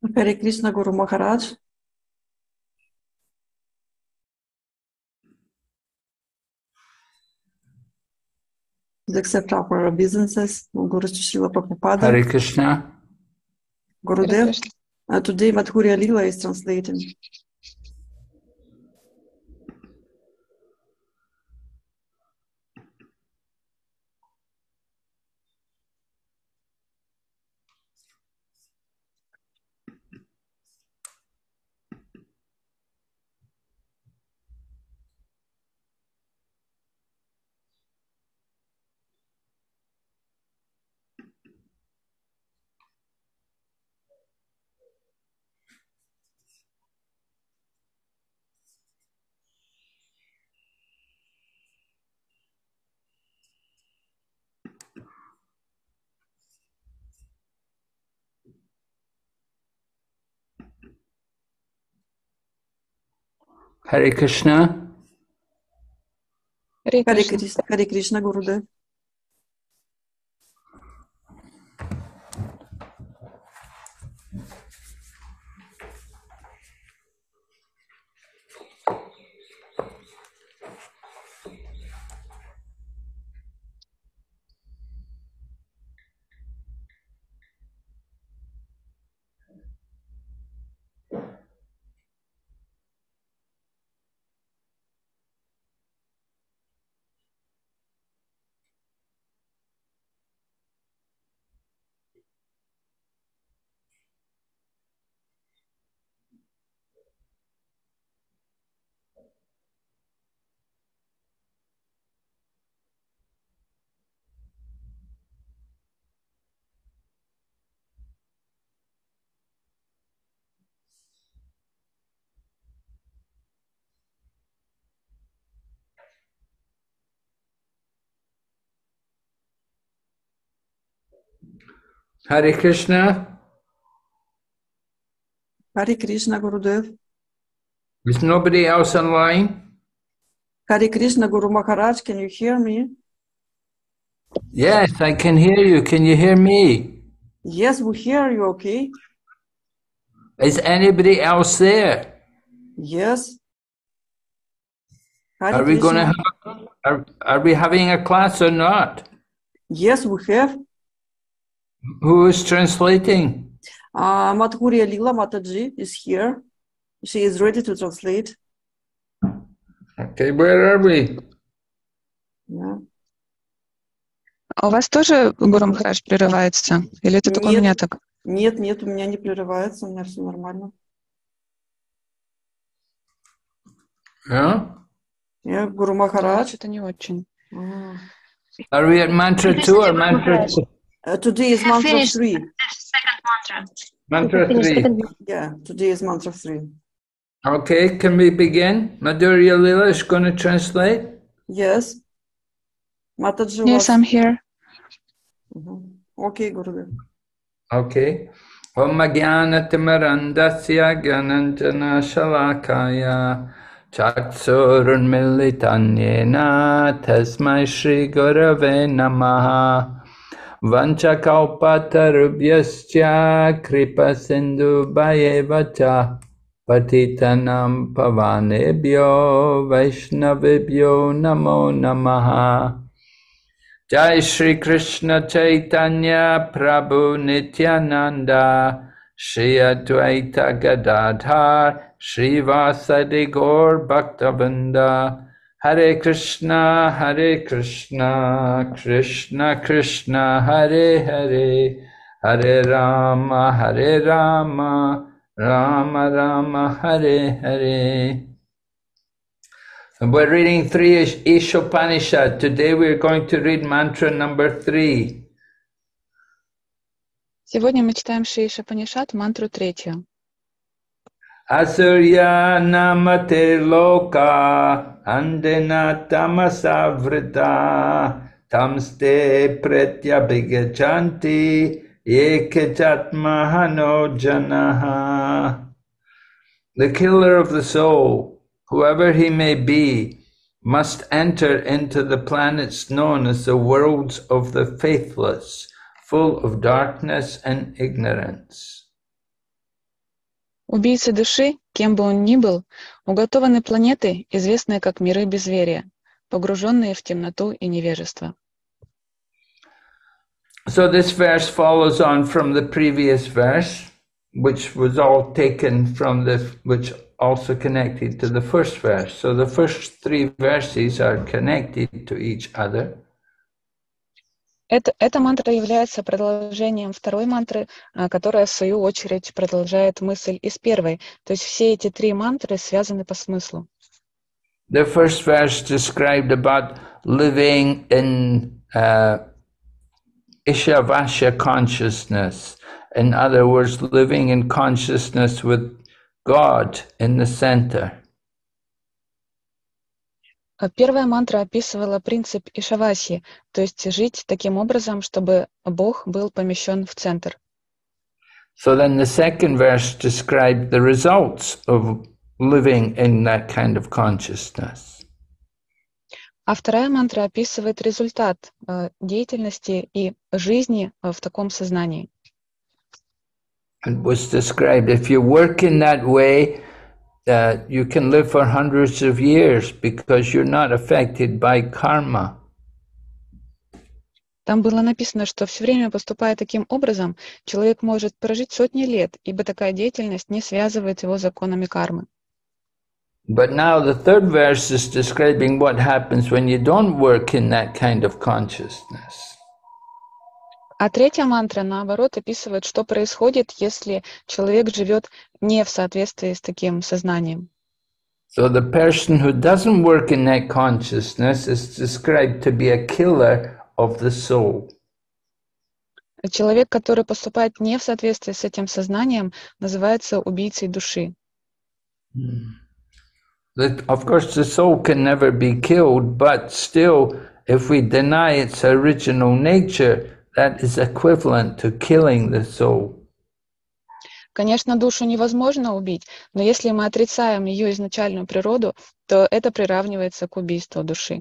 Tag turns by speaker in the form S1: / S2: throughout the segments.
S1: Hare Krishna Guru Maharaj. Please accept our obeisances. Guru Srila Prabhupada.
S2: Hare Krishna.
S1: Gurudev. Today Madhurya Lila is translating.
S2: Hare Krishna.
S1: Hare Krishna Gurudev.
S2: Hare Krishna.
S1: Hare Krishna Gurudev.
S2: Is nobody else online?
S1: Hare Krishna Guru Maharaj, can you hear me?
S2: Yes, I can hear you. Can you hear me?
S1: Yes, we hear you, okay?
S2: Is anybody else there?
S1: Yes. Hare
S2: Are we going to
S1: Krishna.
S2: have, are we having a class or not?
S1: Yes, we have.
S2: Who is translating?
S1: Madhurya Lila Mataji is here. She is ready to translate.
S2: Okay, where are we?
S1: Yeah.
S3: А у вас тоже, Гуру Махарадж, прерывается? Или это только у меня так?
S1: Нет, у меня не прерывается, у меня все нормально.
S2: Yeah?
S1: Я Гуру Махарадж.
S3: Что-то не очень.
S2: Are we at mantra 2 or mantra 3?
S1: Today is mantra 3.
S4: Second mantra.
S2: Mantra 3.
S1: Yeah, today is mantra 3.
S2: Okay, can we begin? Madhurya Lila is going to translate?
S1: Yes. Mataji
S3: Yes, I'm here.
S1: Okay, Gurudev.
S2: Okay. Om Jnana Timarandasya Gyananjana Shalakaya Chaksurun Militanyena Tasmai Shri Gurave Namaha Vanchakalpatarubhyascha Kripa Sindhu Bhayevacha Patitanam Pavanebhyo Vaishnavibhyo Namo Namaha Jai Shri Krishna Chaitanya Prabhu Nityananda Shri Advaita Gadadhar Shri Vasadi Gaur Bhaktavinda Hare Krishna Krishna Krishna Hare Hare Hare Rama Rama Rama Hare Hare. And we're reading 3 Ishopanishad. Today we're going to read mantra number 3.
S3: Сегодня мы читаем Шри Ишопанишад, мантру 3.
S2: Asurya namate loka andena tamasavrita tamste pretyabhigachanti ekachatmahano janaha. The killer of the soul, whoever he may be, must enter into the planets known as the worlds of the faithless, full of darkness and ignorance.
S3: Убийце души, кем бы он ни был, уготованы планеты, известные как миры безверия, погруженные в темноту и невежество.
S2: So this verse follows on from the previous verse, which was all taken from which also connected to the first verse. So the first three verses are connected to each other.
S3: Эта мантра является продолжением второй мантры, которая, в свою очередь, продолжает мысль из первой. То есть все эти три мантры связаны по смыслу.
S2: The first verse described about living in Ishavasya consciousness. In other words, living in consciousness with God in the center.
S3: Первая мантра описывала принцип Ишаваси, то есть жить таким образом, чтобы Бог был помещен в центр.
S2: So then the second verse described the results of living in that kind of consciousness.
S3: А вторая мантра описывает результат деятельности и жизни в таком сознании.
S2: It was described, if you work in that way, you can live for hundreds of years because you're not affected by karma.
S3: Там было написано, что все время поступая таким образом, человек может прожить сотни лет, ибо такая деятельность не связывает его с законами кармы.
S2: But now the third verse is describing what happens when you don't work in that kind of consciousness.
S3: А третья мантра, наоборот, описывает, что происходит, если человек живет не в соответствии с таким сознанием.
S2: So the person who doesn't work in that consciousness is described to be a killer of the soul.
S3: Человек, который поступает не в соответствии с этим сознанием, называется убийцей души.
S2: Of course, the soul can never be killed, but still, if we deny its original nature, that is equivalent to killing the soul.
S3: Конечно, душу невозможно убить, но если мы отрицаем ее изначальную природу, то это приравнивается к убийству души.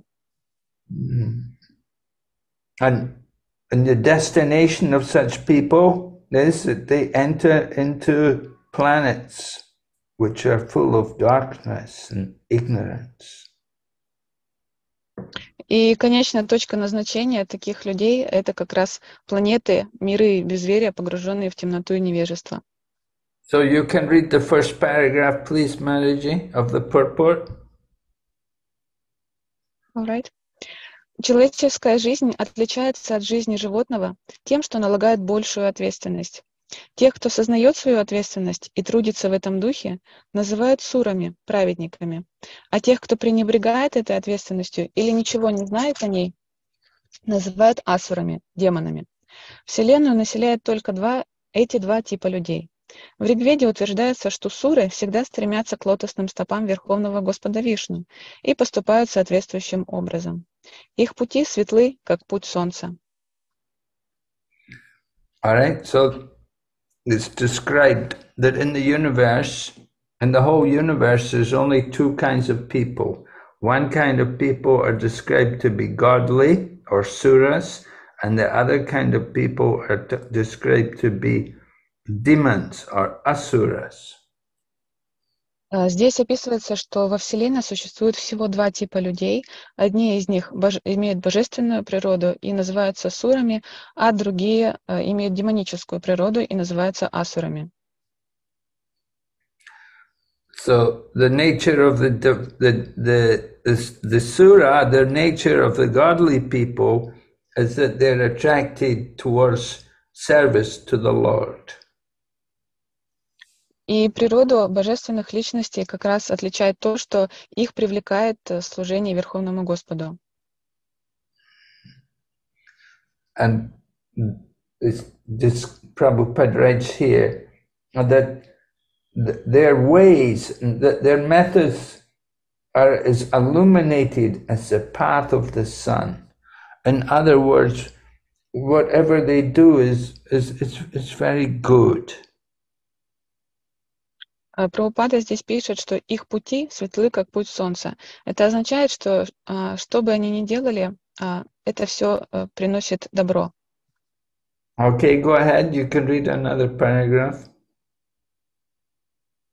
S2: And the destination of such people is that they enter into planets which are full of darkness and ignorance.
S3: И конечная точка назначения таких людей — это как раз планеты, миры безверия, погруженные в темноту и невежество.
S2: So you can read the first paragraph, please, Maraji, of the purport.
S3: All right. Человеческая жизнь отличается от жизни животного тем, что налагает большую ответственность. Тех, кто сознает свою ответственность и трудится в этом духе, называют сурами, праведниками. А тех, кто пренебрегает этой ответственностью или ничего не знает о ней, называют асурами, демонами. Вселенную населяет только эти два типа людей. В Ригведе утверждается, что суры всегда стремятся к лотосным стопам Верховного Господа Вишну и поступают соответствующим образом. Их пути светлы, как путь солнца.
S2: All right, so it's described that in the universe, in the whole universe, there's only two kinds of people. One kind of people are described to be godly, or suras, and the other kind of people are described to be demons, or asuras.
S3: Здесь описывается, что во Вселенной существует всего два типа людей. Одни из них имеют божественную природу и называются сурами, а другие имеют демоническую природу и называются асурами.
S2: So the nature of the sura, the nature of the godly people is that they're attracted towards service to the Lord.
S3: И природу божественных личностей как раз отличает то, что их привлекает служение Верховному Господу.
S2: And this Prabhupada writes here that their ways, that their methods are as illuminated as the path of the sun. In other words, whatever they do is very good.
S3: Прабхупада здесь пишет, что их пути светлы, как путь солнца. Это означает, что что бы они ни делали, это все приносит добро.
S2: Okay, go ahead. You can read another paragraph.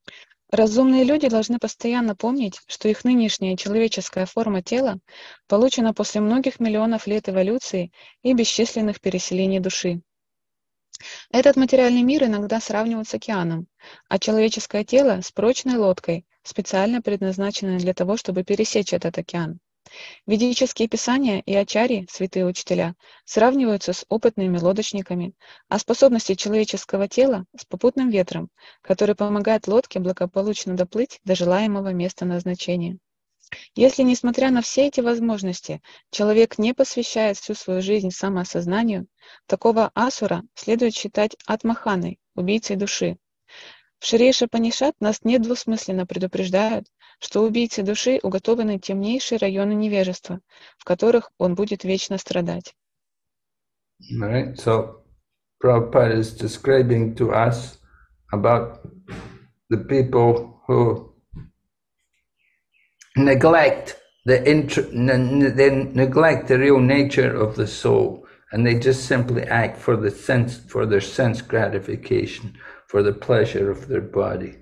S3: Разумные люди должны постоянно помнить, что их нынешняя человеческая форма тела получена после многих миллионов лет эволюции и бесчисленных переселений души. Этот материальный мир иногда сравнивают с океаном, а человеческое тело с прочной лодкой, специально предназначенной для того, чтобы пересечь этот океан. Ведические писания и ачарьи, святые учителя, сравниваются с опытными лодочниками, а способности человеческого тела с попутным ветром, который помогает лодке благополучно доплыть до желаемого места назначения. Если, несмотря на все эти возможности, человек не посвящает всю свою жизнь самоосознанию, такого асура следует считать атмаханой, убийцей души. В Шри Ишапанишат нас недвусмысленно предупреждают, что убийце души уготованы темнейшие районы невежества, в которых он будет вечно страдать.
S2: Right? So Prabhupada is describing to us about the people who neglect they neglect the real nature of the soul, and they just simply act for their sense gratification, for the pleasure of their body.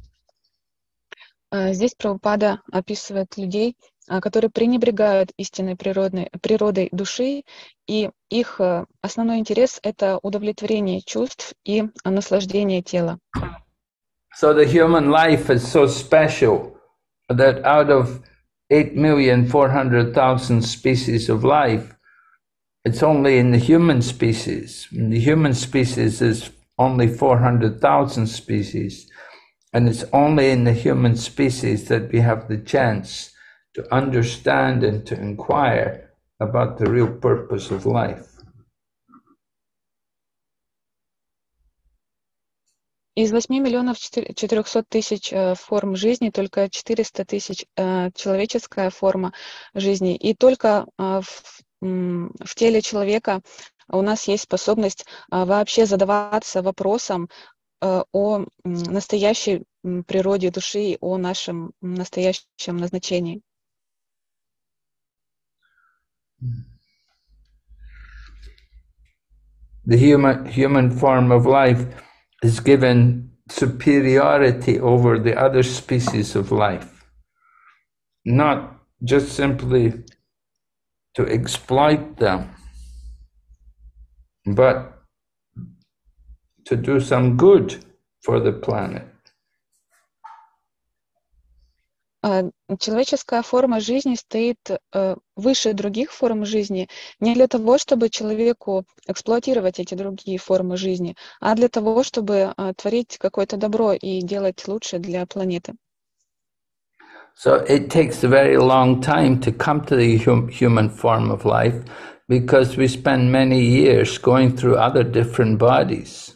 S3: Здесь Прабхупада описывает людей, которые пренебрегают истинной природой души, и их основной интерес — это удовлетворение чувств и наслаждение тела.
S2: So the human life is so special that out of 8,400,000 species of life, it's only in the human species. And the human species is only 400,000 species. And it's only in the human species that we have the chance to understand and to inquire about the real purpose of life.
S3: Из 8,400,000 форм жизни только 400,000 человеческая форма жизни. И только в теле человека у нас есть способность вообще задаваться вопросом о настоящей природе души, о нашем настоящем назначении.
S2: The human form of life is given superiority over the other species of life, not just simply to exploit them, but to do some good for the planet.
S3: Человеческая форма жизни стоит выше других форм жизни не для того, чтобы человеку эксплуатировать эти другие формы жизни, а для того, чтобы творить какое-то добро и делать лучше для планеты.
S2: So it takes a very long time to come to the human form of life because we spend many years going through other different bodies.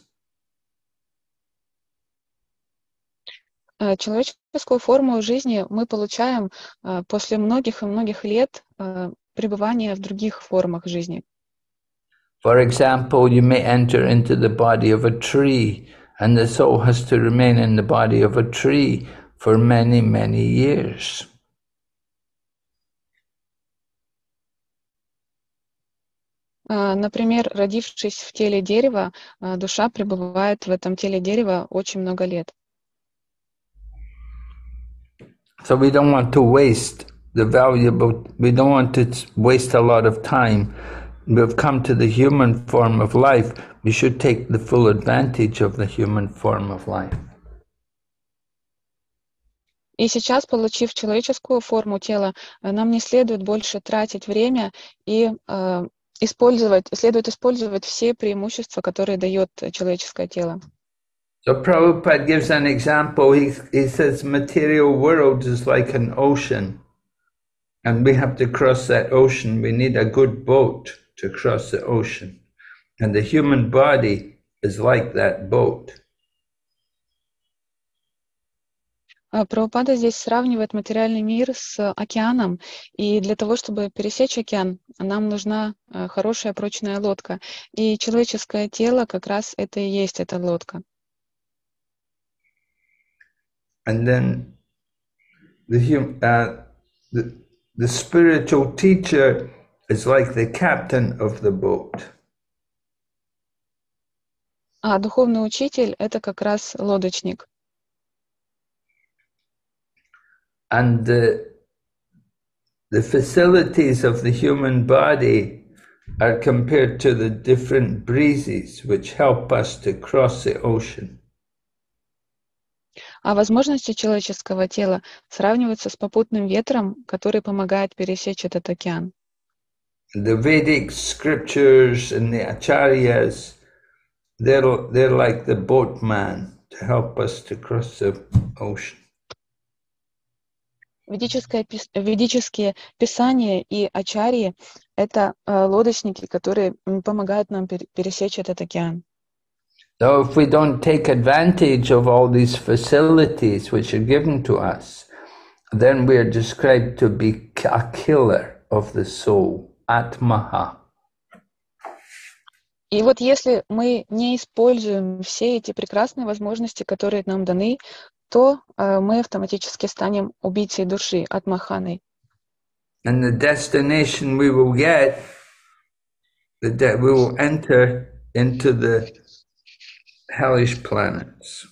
S3: Человеческую форму жизни мы получаем после многих и многих лет пребывания в других формах жизни.
S2: For example, you may enter into the body of a tree, and the soul has to remain in the body of a tree for many, many years.
S3: Например, родившись в теле дерева, душа пребывает в этом теле дерева очень много лет.
S2: So we don't want to waste we don't want to waste a lot of time. We've come to the human form of life. We should take the full advantage of the human form of life.
S3: И сейчас, получив человеческую форму тела, нам не следует больше тратить время и следует использовать все преимущества, которые дает человеческое тело.
S2: So Prabhupada gives an example. He says material world is like an ocean, and we have to cross that ocean. We need a good boat to cross the ocean, and the human body is like that boat.
S3: Прабхупада здесь сравнивает материальный мир с океаном, и для того, чтобы пересечь океан, нам нужна хорошая прочная лодка. И человеческое тело как раз это и есть эта лодка.
S2: And then the spiritual teacher is like the captain of the boat.
S3: А духовный учитель — это как раз лодочник.
S2: And the facilities of the human body are compared to the different breezes which help us to cross the ocean.
S3: А возможности человеческого тела сравниваются с попутным ветром, который помогает пересечь этот океан.
S2: The Vedic scriptures and the acharyas, they're like the boatman to help us to cross the ocean.
S3: Ведические писания и ачарьи — это лодочники, которые помогают нам пересечь этот океан.
S2: So if we don't take advantage of all these facilities which are given to us, then we are described to be a killer of the soul, Atmaha.
S3: И вот если мы не используем все эти прекрасные возможности, которые нам даны, то мы автоматически станем убийцей души, Атмаханой.
S2: And the destination we will get, we will enter into the hellish planets.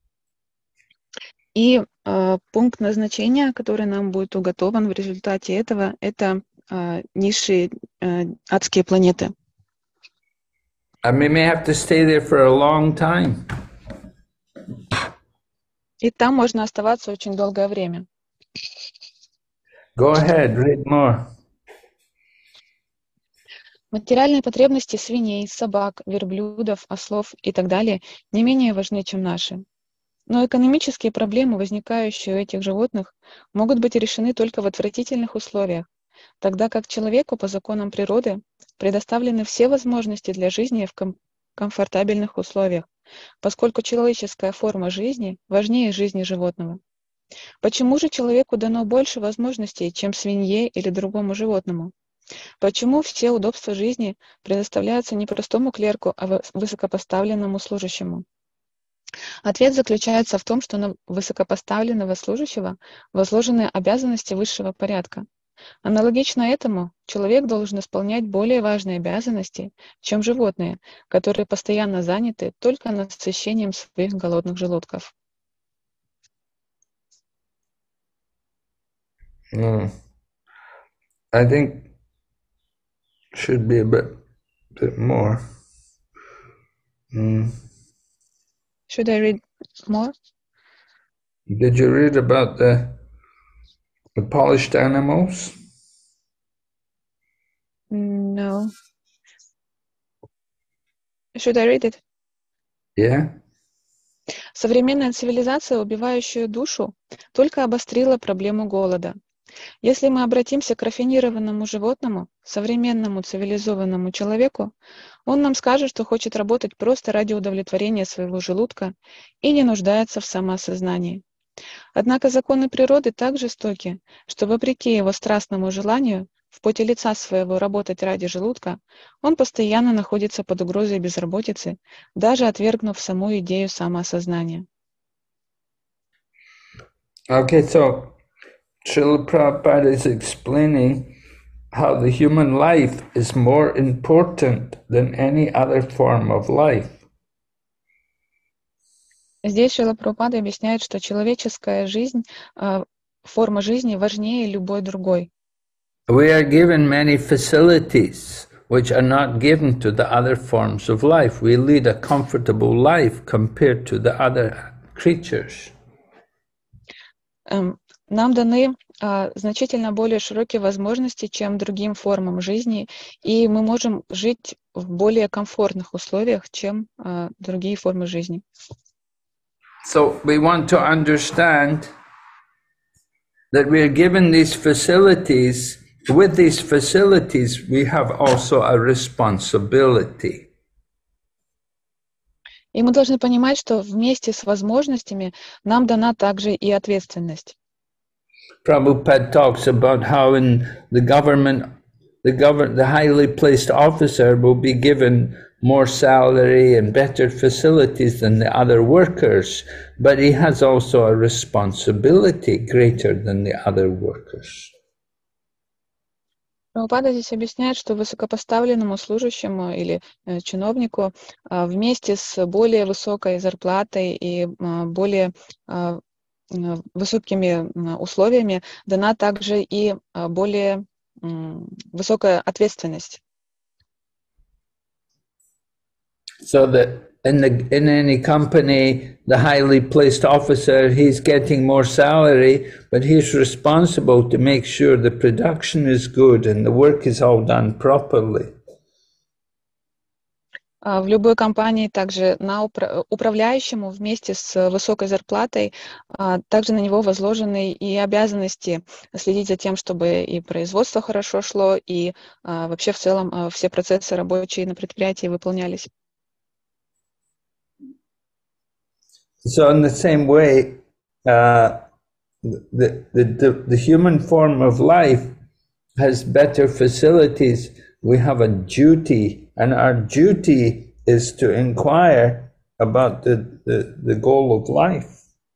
S3: И пункт назначения, который нам будет уготован в результате этого, это низшие адские планеты.
S2: And we may have to stay there for a long time.
S3: И там можно оставаться очень долгое время.
S2: Go ahead, read more.
S3: Материальные потребности свиней, собак, верблюдов, ослов и так далее не менее важны, чем наши. Но экономические проблемы, возникающие у этих животных, могут быть решены только в отвратительных условиях, тогда как человеку по законам природы предоставлены все возможности для жизни в комфортабельных условиях, поскольку человеческая форма жизни важнее жизни животного. Почему же человеку дано больше возможностей, чем свинье или другому животному? Почему все удобства жизни предоставляются не простому клерку, а высокопоставленному служащему? Ответ заключается в том, что на высокопоставленного служащего возложены обязанности высшего порядка. Аналогично этому, человек должен исполнять более важные обязанности, чем животные, которые постоянно заняты только насыщением своих голодных желудков.
S2: I think should be a bit more.
S3: Should I read more?
S2: Did you read about the polished animals?
S3: No. Should I read it?
S2: Yeah.
S3: Современная цивилизация, убивающая душу, только обострила проблему голода. Если мы обратимся к рафинированному животному, современному цивилизованному человеку, он нам скажет, что хочет работать просто ради удовлетворения своего желудка и не нуждается в самоосознании. Однако законы природы так жестоки, что вопреки его страстному желанию в поте лица своего работать ради желудка, он постоянно находится под угрозой безработицы, даже отвергнув саму идею самоосознания.
S2: Okay, so Srila Prabhupada is explaining how the human life is more important than any other form of life.
S3: Здесь Шрила Прабхупада объясняет, что человеческая жизнь, форма жизни важнее любой другой.
S2: We are given many facilities which are not given to the other forms of life. We lead a comfortable life compared to the other creatures.
S3: Нам даны значительно более широкие возможности, чем другим формам жизни, и мы можем жить в более комфортных условиях, чем другие формы жизни.
S2: So we want to understand that we are given these facilities. With these facilities, we have also a responsibility.
S3: И мы должны понимать, что вместе с возможностями нам дана также и ответственность.
S2: Prabhupada talks about how in the government, the highly placed officer will be given more salary and better facilities than the other workers, but he has also a responsibility greater than the other workers.
S3: Прабхупада здесь объясняет, что высокопоставленному служащему или чиновнику вместе с более высокой зарплатой и более высокими условиями дана также и более высокая ответственность.
S2: So that in any company, the highly placed officer, he's getting more salary, but he's responsible to make sure the production is good and the work is all done properly.
S3: В любой компании также на управляющему вместе с высокой зарплатой также на него возложены и обязанности следить за тем, чтобы и производство хорошо шло, и вообще в целом все процессы рабочие на предприятии выполнялись.
S2: So in the same way, the human form of life has better facilities. We have a duty, and our duty is to inquire about the goal of life.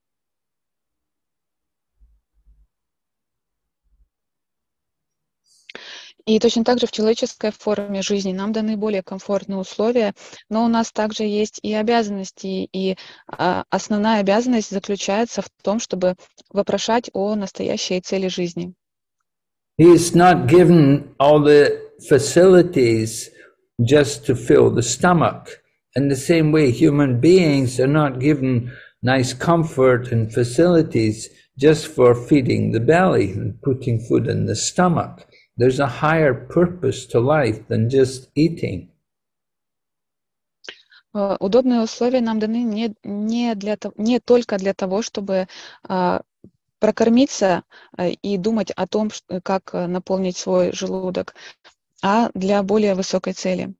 S3: И точно так же в человеческой форме жизни нам даны более комфортные условия, но у нас также есть и обязанности, и основная обязанность заключается в том, чтобы вопрошать о настоящей цели жизни.
S2: He is not given all the facilities just to fill the stomach. In the same way, human beings are not given nice comfort and facilities just for feeding the belly and putting food in the stomach. There's a higher purpose to life than just eating.
S3: Удобные условия нам даны не только для того, чтобы прокормиться и думать о том, как наполнить свой желудок, а для более высокой цели.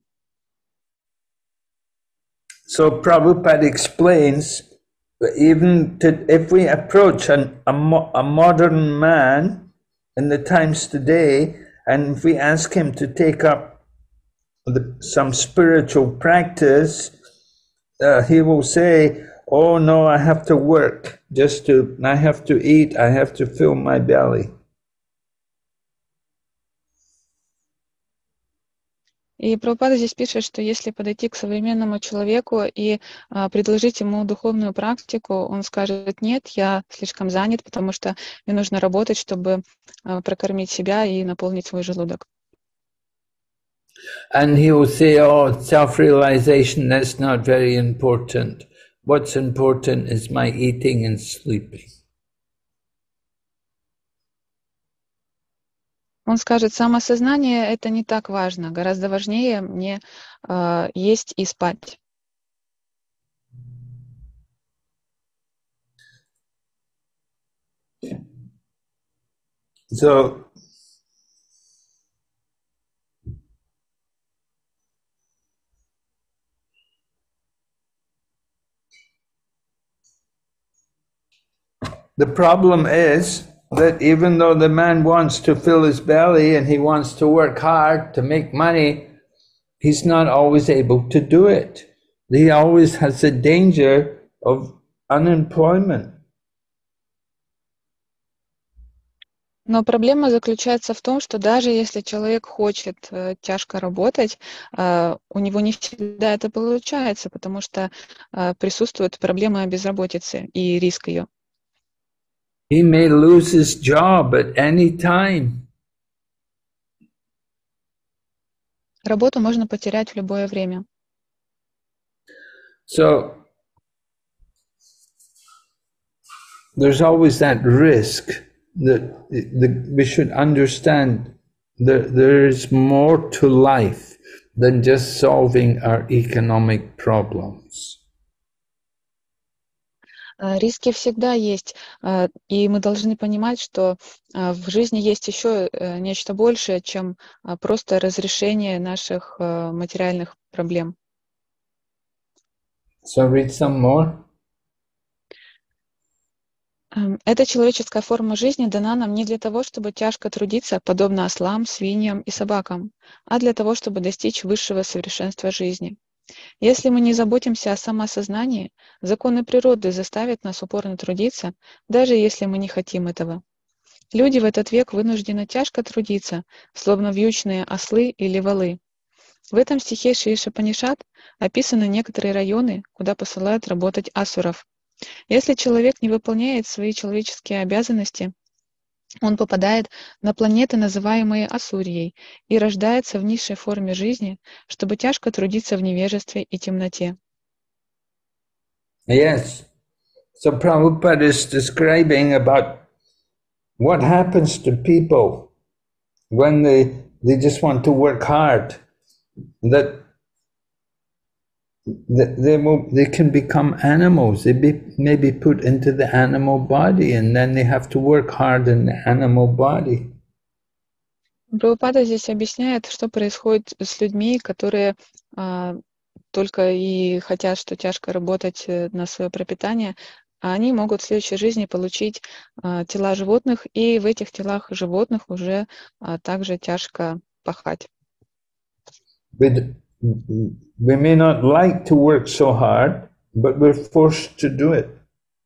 S2: So Prabhupada explains that even if we approach a modern man in the times today, and if we ask him to take up some spiritual practice, he will say, "Oh no, I have to work, I have to eat, I have to fill my belly."
S3: И Прабхупада здесь пишет, что если подойти к современному человеку и предложить ему духовную практику, он скажет: нет, я слишком занят, потому что мне нужно работать, чтобы прокормить себя и наполнить свой желудок.
S2: And he will say, "Oh, self-realization, that's not very important. What's important is my eating and sleeping."
S3: Он скажет: самоосознание — это не так важно, гораздо важнее мне есть и спать.
S2: So the problem is that even though the man wants to fill his belly and he wants to work hard to make money, he's not always able to do it. He always has the danger of unemployment.
S3: Но проблема заключается в том, что даже если человек хочет тяжко работать, у него не всегда это получается, потому что присутствует проблема безработицы и риск ее.
S2: He may lose his job at any time.
S3: Работу можно потерять в любое время.
S2: So there's always that risk that we should understand that there is more to life than just solving our economic problems.
S3: Риски всегда есть, и мы должны понимать, что в жизни есть еще нечто большее, чем просто разрешение наших материальных проблем.
S2: So read some more.
S3: Эта человеческая форма жизни дана нам не для того, чтобы тяжко трудиться, подобно ослам, свиньям и собакам, а для того, чтобы достичь высшего совершенства жизни. Если мы не заботимся о самоосознании, законы природы заставят нас упорно трудиться, даже если мы не хотим этого. Люди в этот век вынуждены тяжко трудиться, словно вьючные ослы или волы. В этом стихе Шри Ишапанишад описаны некоторые районы, куда посылают работать асуров. Если человек не выполняет свои человеческие обязанности, он попадает на планеты, называемые Асурией, и рождается в низшей форме жизни, чтобы тяжко трудиться в невежестве и темноте.
S2: Yes. So Prabhupada is describing about what happens to people when they just want to work hard, that they can become animals. They may be put into the animal body, and then they have to work hard in the animal body.
S3: Прабхупада здесь объясняет, что происходит с людьми, которые только и хотят, что тяжко работать на свое пропитание, а они могут в следующей жизни получить тела животных, и в этих телах животных уже также тяжко пахать.
S2: We may not like to work so hard, but we're forced to do it.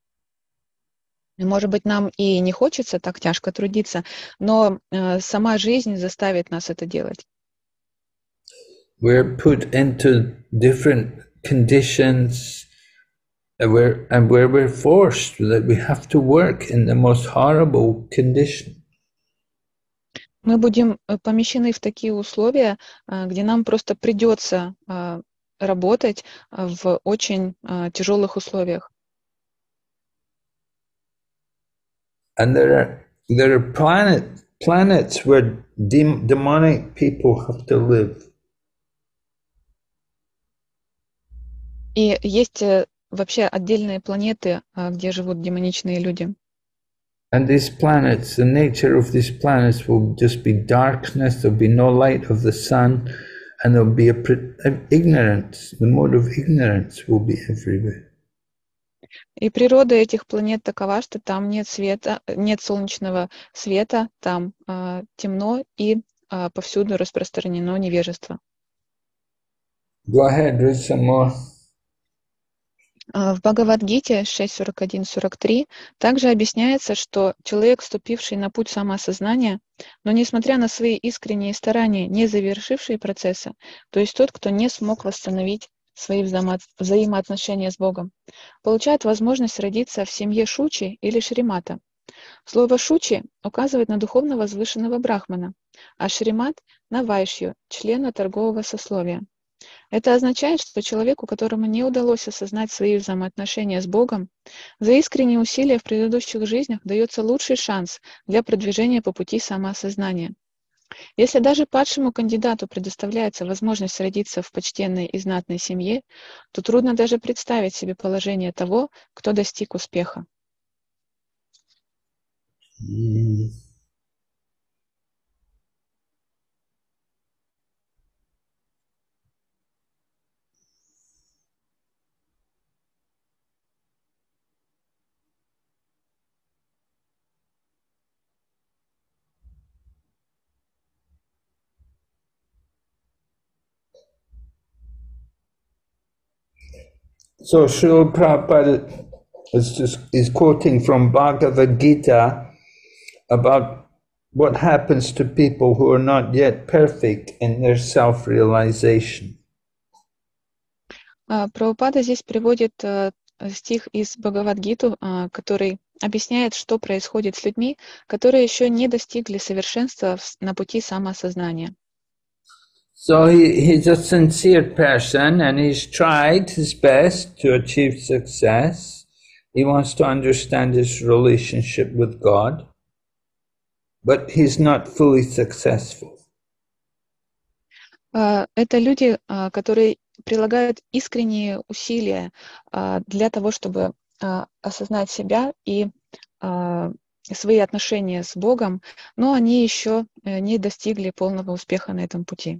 S3: Может быть, нам и не хочется так тяжко трудиться, но сама жизнь заставит нас это делать.
S2: We're put into different conditions where we're forced, that we have to work in the most horrible condition.
S3: Мы будем помещены в такие условия, где нам просто придется работать в очень тяжелых условиях.
S2: And there are planets where demonic people have to live.
S3: И есть вообще отдельные планеты, где живут демоничные люди.
S2: And these planets, the nature of these planets will just be darkness, there'll be no light of the sun, and there'll be ignorance. The mode of ignorance will be everywhere.
S3: И природа этих планет такова, что там нет света, нет солнечного света, там темно и повсюду распространено невежество.
S2: Go ahead, read some more.
S3: В Бхагавад-гите 6.41-43 также объясняется, что человек, вступивший на путь самоосознания, но несмотря на свои искренние старания, не завершивший процесса, то есть тот, кто не смог восстановить свои взаимоотношения с Богом, получает возможность родиться в семье Шучи или Шримата. Слово Шучи указывает на духовно возвышенного брахмана, а Шримат — на Вайшью, члена торгового сословия. Это означает, что человеку, которому не удалось осознать свои взаимоотношения с Богом, за искренние усилия в предыдущих жизнях дается лучший шанс для продвижения по пути самоосознания. Если даже падшему кандидату предоставляется возможность родиться в почтенной и знатной семье, то трудно даже представить себе положение того, кто достиг успеха.
S2: So Srila Prabhupada is quoting from Bhagavad Gita about what happens to people who are not yet perfect in their self-realization.
S3: Прабхупада здесь приводит стих из Бхагавад-гиту, который объясняет, что происходит с людьми, которые еще не достигли совершенства на пути самоосознания.
S2: So he's a sincere person and he's tried his best to achieve success. He wants to understand his relationship with God, but he's not fully successful.
S3: Это люди, которые прилагают искренние усилия для того, чтобы осознать себя и свои отношения с Богом, но они еще не достигли полного успеха на этом пути.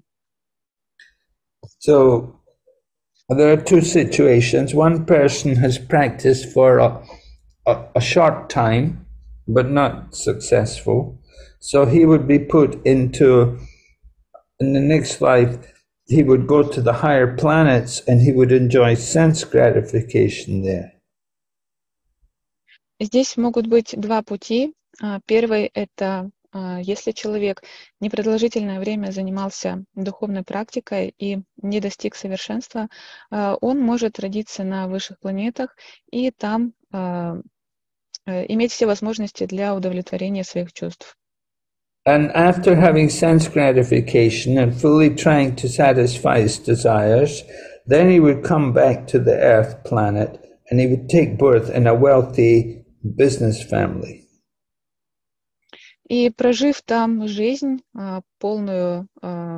S2: So there are two situations. One person has practiced for a short time, but not successful. So he would be put into, in the next life, he would go to the higher planets and he would enjoy sense gratification there.
S3: Здесь могут быть два пути. Первый — это если человек непродолжительное время занимался духовной практикой и не достиг совершенства, он может родиться на высших планетах и там иметь все возможности для удовлетворения своих чувств.
S2: And after having sense gratification and fully trying to satisfy his desires, then he would come back to the Earth planet and he would take birth in a wealthy business family.
S3: И прожив там жизнь, полную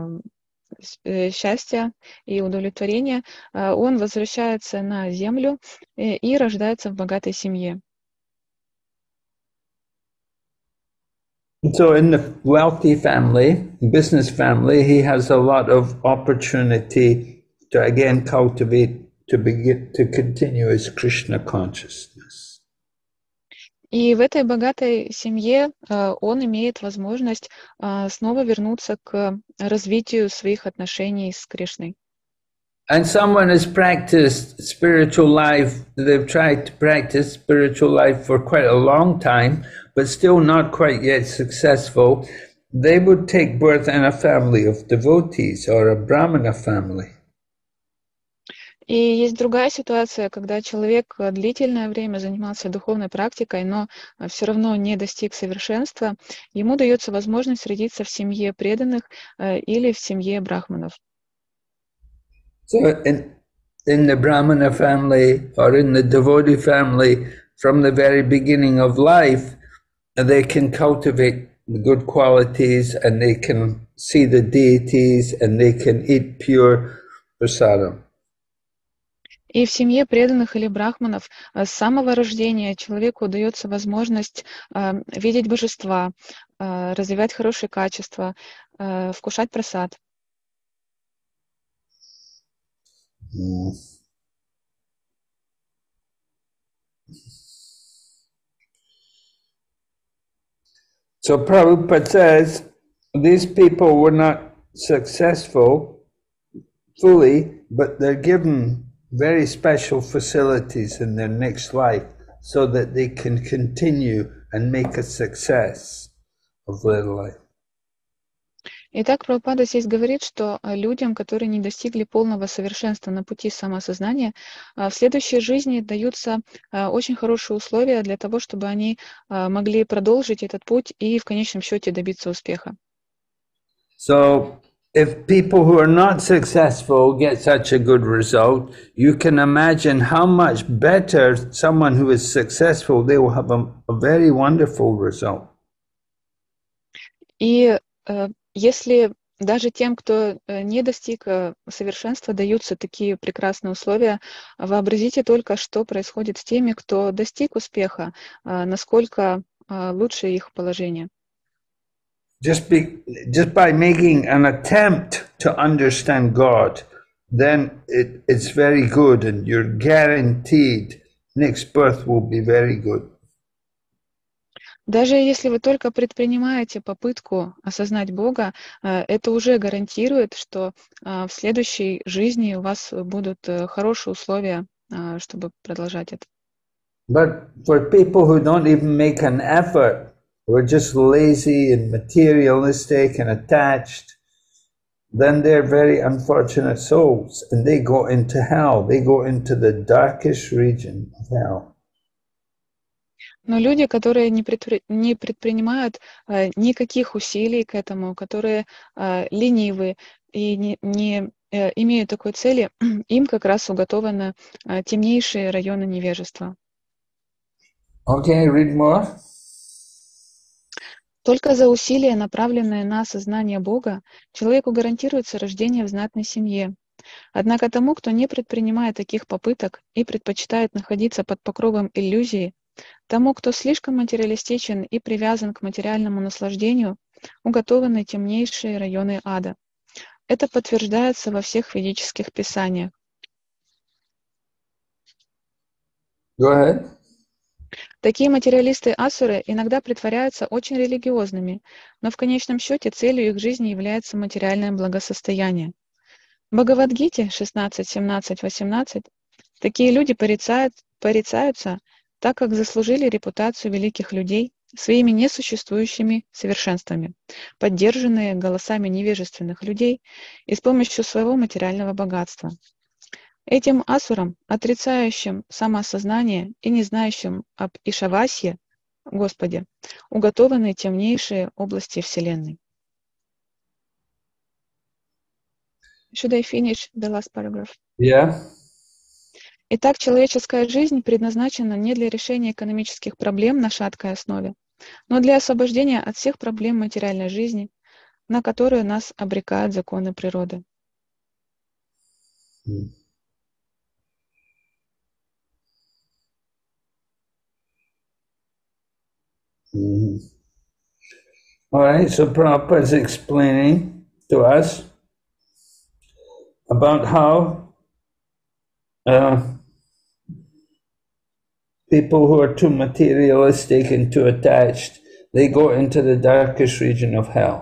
S3: счастья и удовлетворения, он возвращается на Землю и рождается в богатой семье.
S2: So in the wealthy family, business family, he has a lot of opportunity to again cultivate, to begin to continue his Krishna consciousness.
S3: И в этой богатой семье он имеет возможность снова вернуться к развитию своих отношений с Кришной.
S2: And someone has practiced spiritual life, they've tried to practice spiritual life for quite a long time, but still not quite yet successful. They would take birth in a family of devotees or a Brahmana family.
S3: И есть другая ситуация, когда человек длительное время занимался духовной практикой, но все равно не достиг совершенства, ему дается возможность родиться в семье преданных или в семье брахманов.
S2: So in the Brahmana family or in the devotee family, from the very beginning of life, they can cultivate the good qualities and they can see the deities and they can eat pure prasadam.
S3: И в семье преданных или брахманов с самого рождения человеку дается возможность видеть божества, развивать хорошие качества, вкушать прасад.
S2: So Prabhupada says these people were not successful fully, but they're given very special facilities in their next life so that they can continue and make a success of their life.
S3: Итак, Прабхупада здесь говорит, что людям, которые не достигли полного совершенства на пути самосознания, в следующей жизни даются очень хорошие условия для того, чтобы они могли продолжить этот путь и в конечном счете добиться успеха.
S2: So, if people who are not successful get such a good result, you can imagine how much better someone who is successful, they will have a very wonderful result.
S3: И если даже тем, кто не достиг совершенства, даются такие прекрасные условия, вообразите только, что происходит с теми, кто достиг успеха, насколько лучше их положение.
S2: Just by making an attempt to understand God, then it's very good and you're guaranteed next birth will be very good.
S3: Даже если вы только предпринимаете попытку осознать Бога, это уже гарантирует, что в следующей жизни у вас будут хорошие условия, чтобы продолжать это.
S2: But for people who don't even make an effort, who are just lazy and materialistic and attached, then they're very unfortunate souls and they go into hell. They go into the darkest region of hell.
S3: Но люди, которые не предпринимают никаких усилий к этому, которые ленивы и не имеют такой цели, им как раз уготованы темнейшие районы невежества.
S2: Okay, read more.
S3: Только за усилия, направленные на осознание Бога, человеку гарантируется рождение в знатной семье. Однако тому, кто не предпринимает таких попыток и предпочитает находиться под покровом иллюзии, тому, кто слишком материалистичен и привязан к материальному наслаждению, уготованы темнейшие районы ада. Это подтверждается во всех ведических писаниях.
S2: Go ahead.
S3: Такие материалисты-асуры иногда притворяются очень религиозными, но в конечном счете целью их жизни является материальное благосостояние. В Бхагавад-гите 16, 17, 18 такие люди порицаются, так как заслужили репутацию великих людей своими несуществующими совершенствами, поддержанные голосами невежественных людей и с помощью своего материального богатства. Этим асурам, отрицающим самоосознание и не знающим об Ишавасье, Господе, уготованы темнейшие области Вселенной. Should I finish the last paragraph?
S2: Yeah.
S3: Итак, человеческая жизнь предназначена не для решения экономических проблем на шаткой основе, но для освобождения от всех проблем материальной жизни, на которые нас обрекают законы природы.
S2: All right, so Prabhupada is explaining to us about how people who are too materialistic and too attached, they go into the darkest region of hell.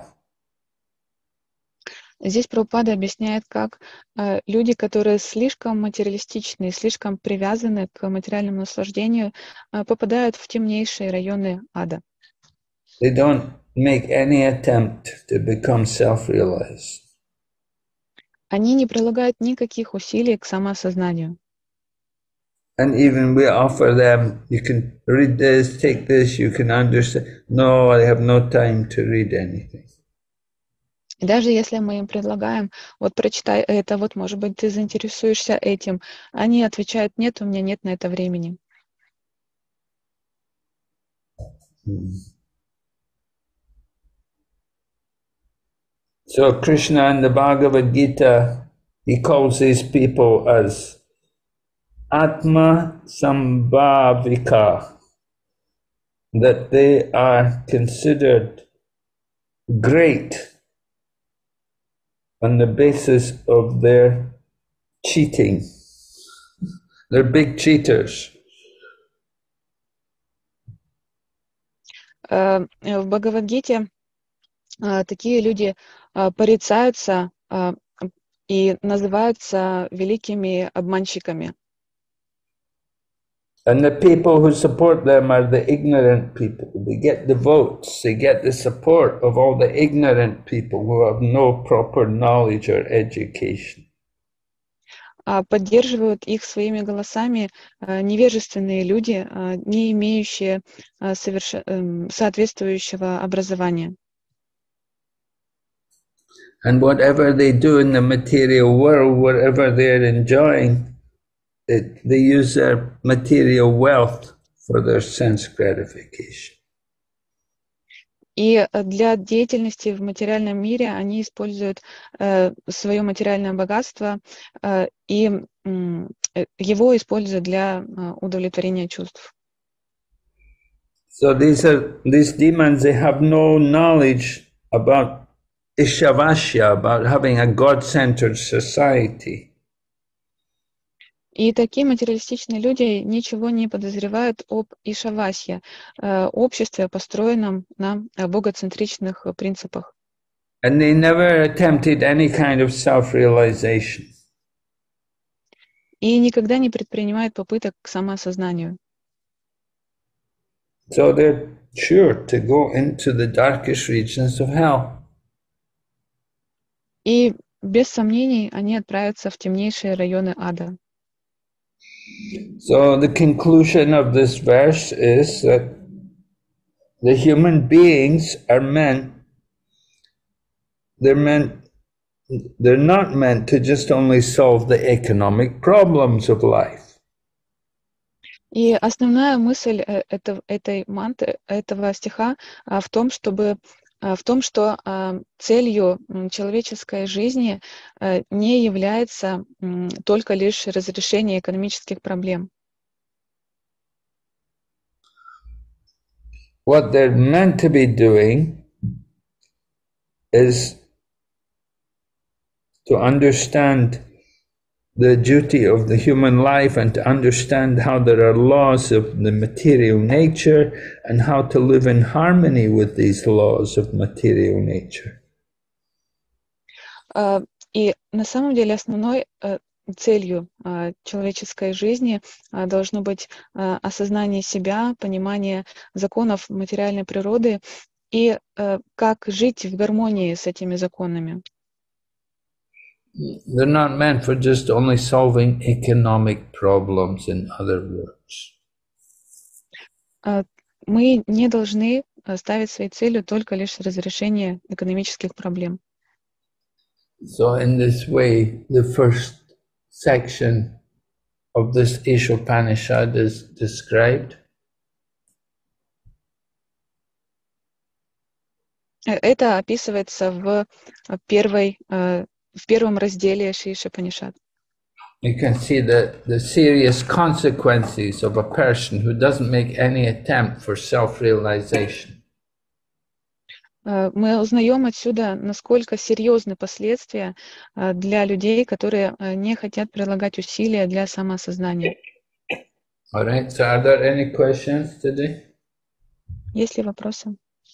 S3: Здесь Прабхупада объясняет, как люди, которые слишком материалистичны, слишком привязаны к материальному наслаждению, попадают в темнейшие районы ада.
S2: They don't make any attempt to become self-realized.
S3: Они не прилагают никаких усилий к самоосознанию.
S2: And even we offer them, you can read this, take this, you can understand. No, I have no time to read anything.
S3: И даже если мы им предлагаем, вот прочитай это, вот, может быть, ты заинтересуешься этим, они отвечают, нет, у меня нет на это времени.
S2: So Krishna in the Bhagavad Gita, he calls these people as Atma Sambhavika, that they are considered great on the basis of their cheating. They're big cheaters.
S3: В Бхагавад-гите такие люди порицаются и называются великими обманщиками.
S2: And the people who support them are the ignorant people. They get the votes, they get the support of all the ignorant people who have no proper knowledge or education.
S3: Поддерживают их своими голосами невежественные люди, не имеющие соответствующего образования.
S2: And whatever they do in the material world, whatever they're enjoying, they use their material wealth for their sense gratification.
S3: И для деятельности в материальном мире они используют свое материальное богатство и его используют для удовлетворения чувств.
S2: So these demons, they have no knowledge about Ishavasya, about having a God-centered society.
S3: И такие материалистичные люди ничего не подозревают об Ишавасье, обществе, построенном на богоцентричных принципах.
S2: And they never attempted any kind of self-realization.
S3: И никогда не предпринимают попыток к самоосознанию.
S2: So they're sure to go into the darkest regions of hell.
S3: И без сомнений они отправятся в темнейшие районы ада.
S2: So the conclusion of this verse is that the human beings are they're not meant to just only solve the economic problems of life.
S3: И основная мысль этой мантры, этого стиха в том, что целью человеческой жизни не является только лишь разрешение экономических проблем.
S2: What they're meant to be doing is to understand the duty of the human life and to understand how there are laws of the material nature and how to live in harmony with these laws of material nature.
S3: И на самом деле основной целью человеческой жизни должно быть осознание себя, понимание законов материальной природы и как жить в гармонии с этими законами.
S2: They're not meant for just only solving economic problems, in other words.
S3: Мы не должны ставить своей целью только лишь разрешение экономических проблем.
S2: So in this way, the first section of this Ishopanishad is described.
S3: Это описывается в первом разделе Шри Ишопанишад.
S2: You can see the serious consequences of a person who doesn't make any attempt for self-realization.
S3: Мы узнаем отсюда, насколько серьезны последствия для людей, которые не хотят прилагать усилия для самоосознания.
S2: All right, so are there any questions today?
S3: Есть ли вопросы?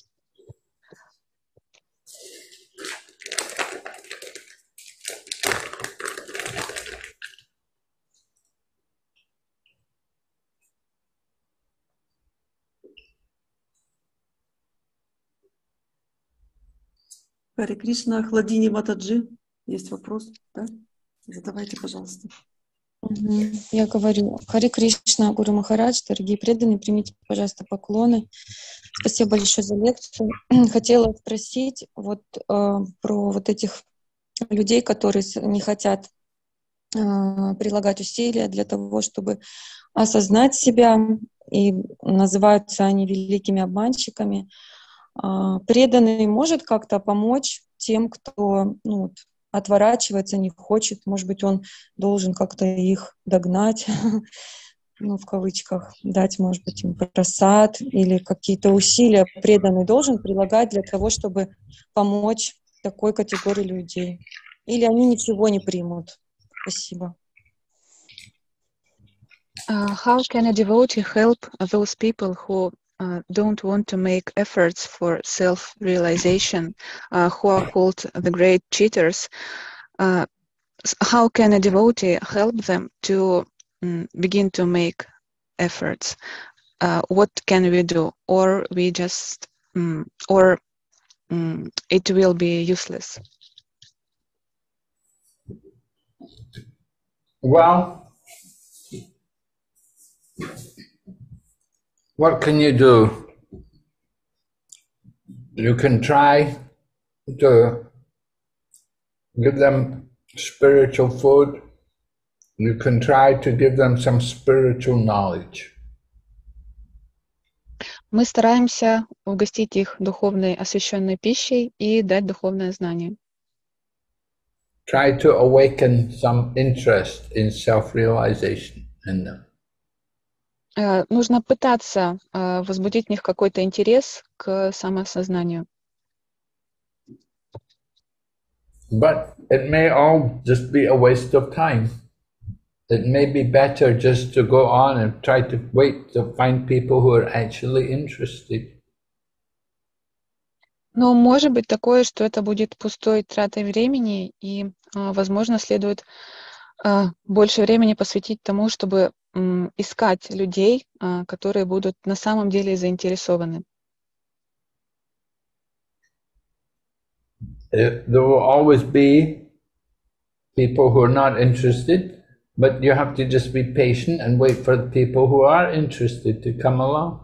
S1: Харе Кришна, Хладини Матаджи. Есть вопрос? Да? Задавайте, пожалуйста.
S4: Я говорю: Харе Кришна, Гуру Махарадж, дорогие преданные, примите, пожалуйста, поклоны. Спасибо большое за лекцию. Хотела спросить про вот этих людей, которые не хотят прилагать усилия для того, чтобы осознать себя, и называются они великими обманщиками. Преданный может как-то помочь тем, кто отворачивается, не хочет, может быть, он должен как-то их догнать, в кавычках, дать, может быть, им просад или какие-то усилия преданный должен прилагать для того, чтобы помочь такой категории людей. Или они ничего не примут. Спасибо.
S3: How can a devotee help those people who don't want to make efforts for self-realization, who are called the great cheaters? How can a devotee help them to begin to make efforts? What can we do? Or we just, it will be useless?
S2: Well, what can you do? You can try to give them spiritual food. You can try to give them some spiritual knowledge.
S3: Мы стараемся угостить их духовной освященной пищей и дать духовное знание.
S2: Try to awaken some interest in self-realization in them.
S3: Нужно пытаться возбудить в них какой-то интерес к самоосознанию.
S2: But it may all just be a waste of time. It may be better just to go on and try to wait to find people who are actually interested.
S3: Но может быть такое, что это будет пустой тратой времени, и, возможно, следует больше времени посвятить тому, чтобы искать людей, которые будут на самом деле заинтересованы.
S2: There will always be people who are not interested, but you have to just be patient and wait for the people who are interested to come along.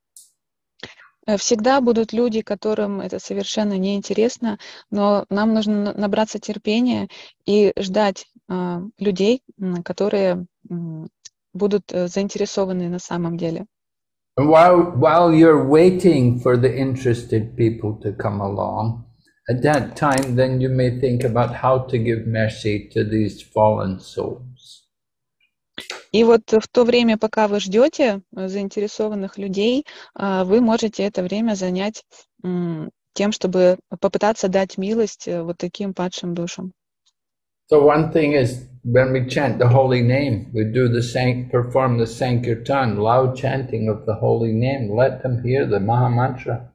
S3: Всегда будут люди, которым это совершенно неинтересно, но нам нужно набраться терпения и ждать людей, которые будут заинтересованы на самом деле.
S2: While you're waiting for the interested people to come along, at that time, then you may think about how to give mercy to these fallen souls.
S3: И вот в то время, пока вы ждете заинтересованных людей, вы можете это время занять тем, чтобы попытаться дать милость вот таким падшим душам.
S2: So one thing is, when we chant the holy name, we perform the Sankirtan, loud chanting of the holy name. Let them hear the Maha Mantra.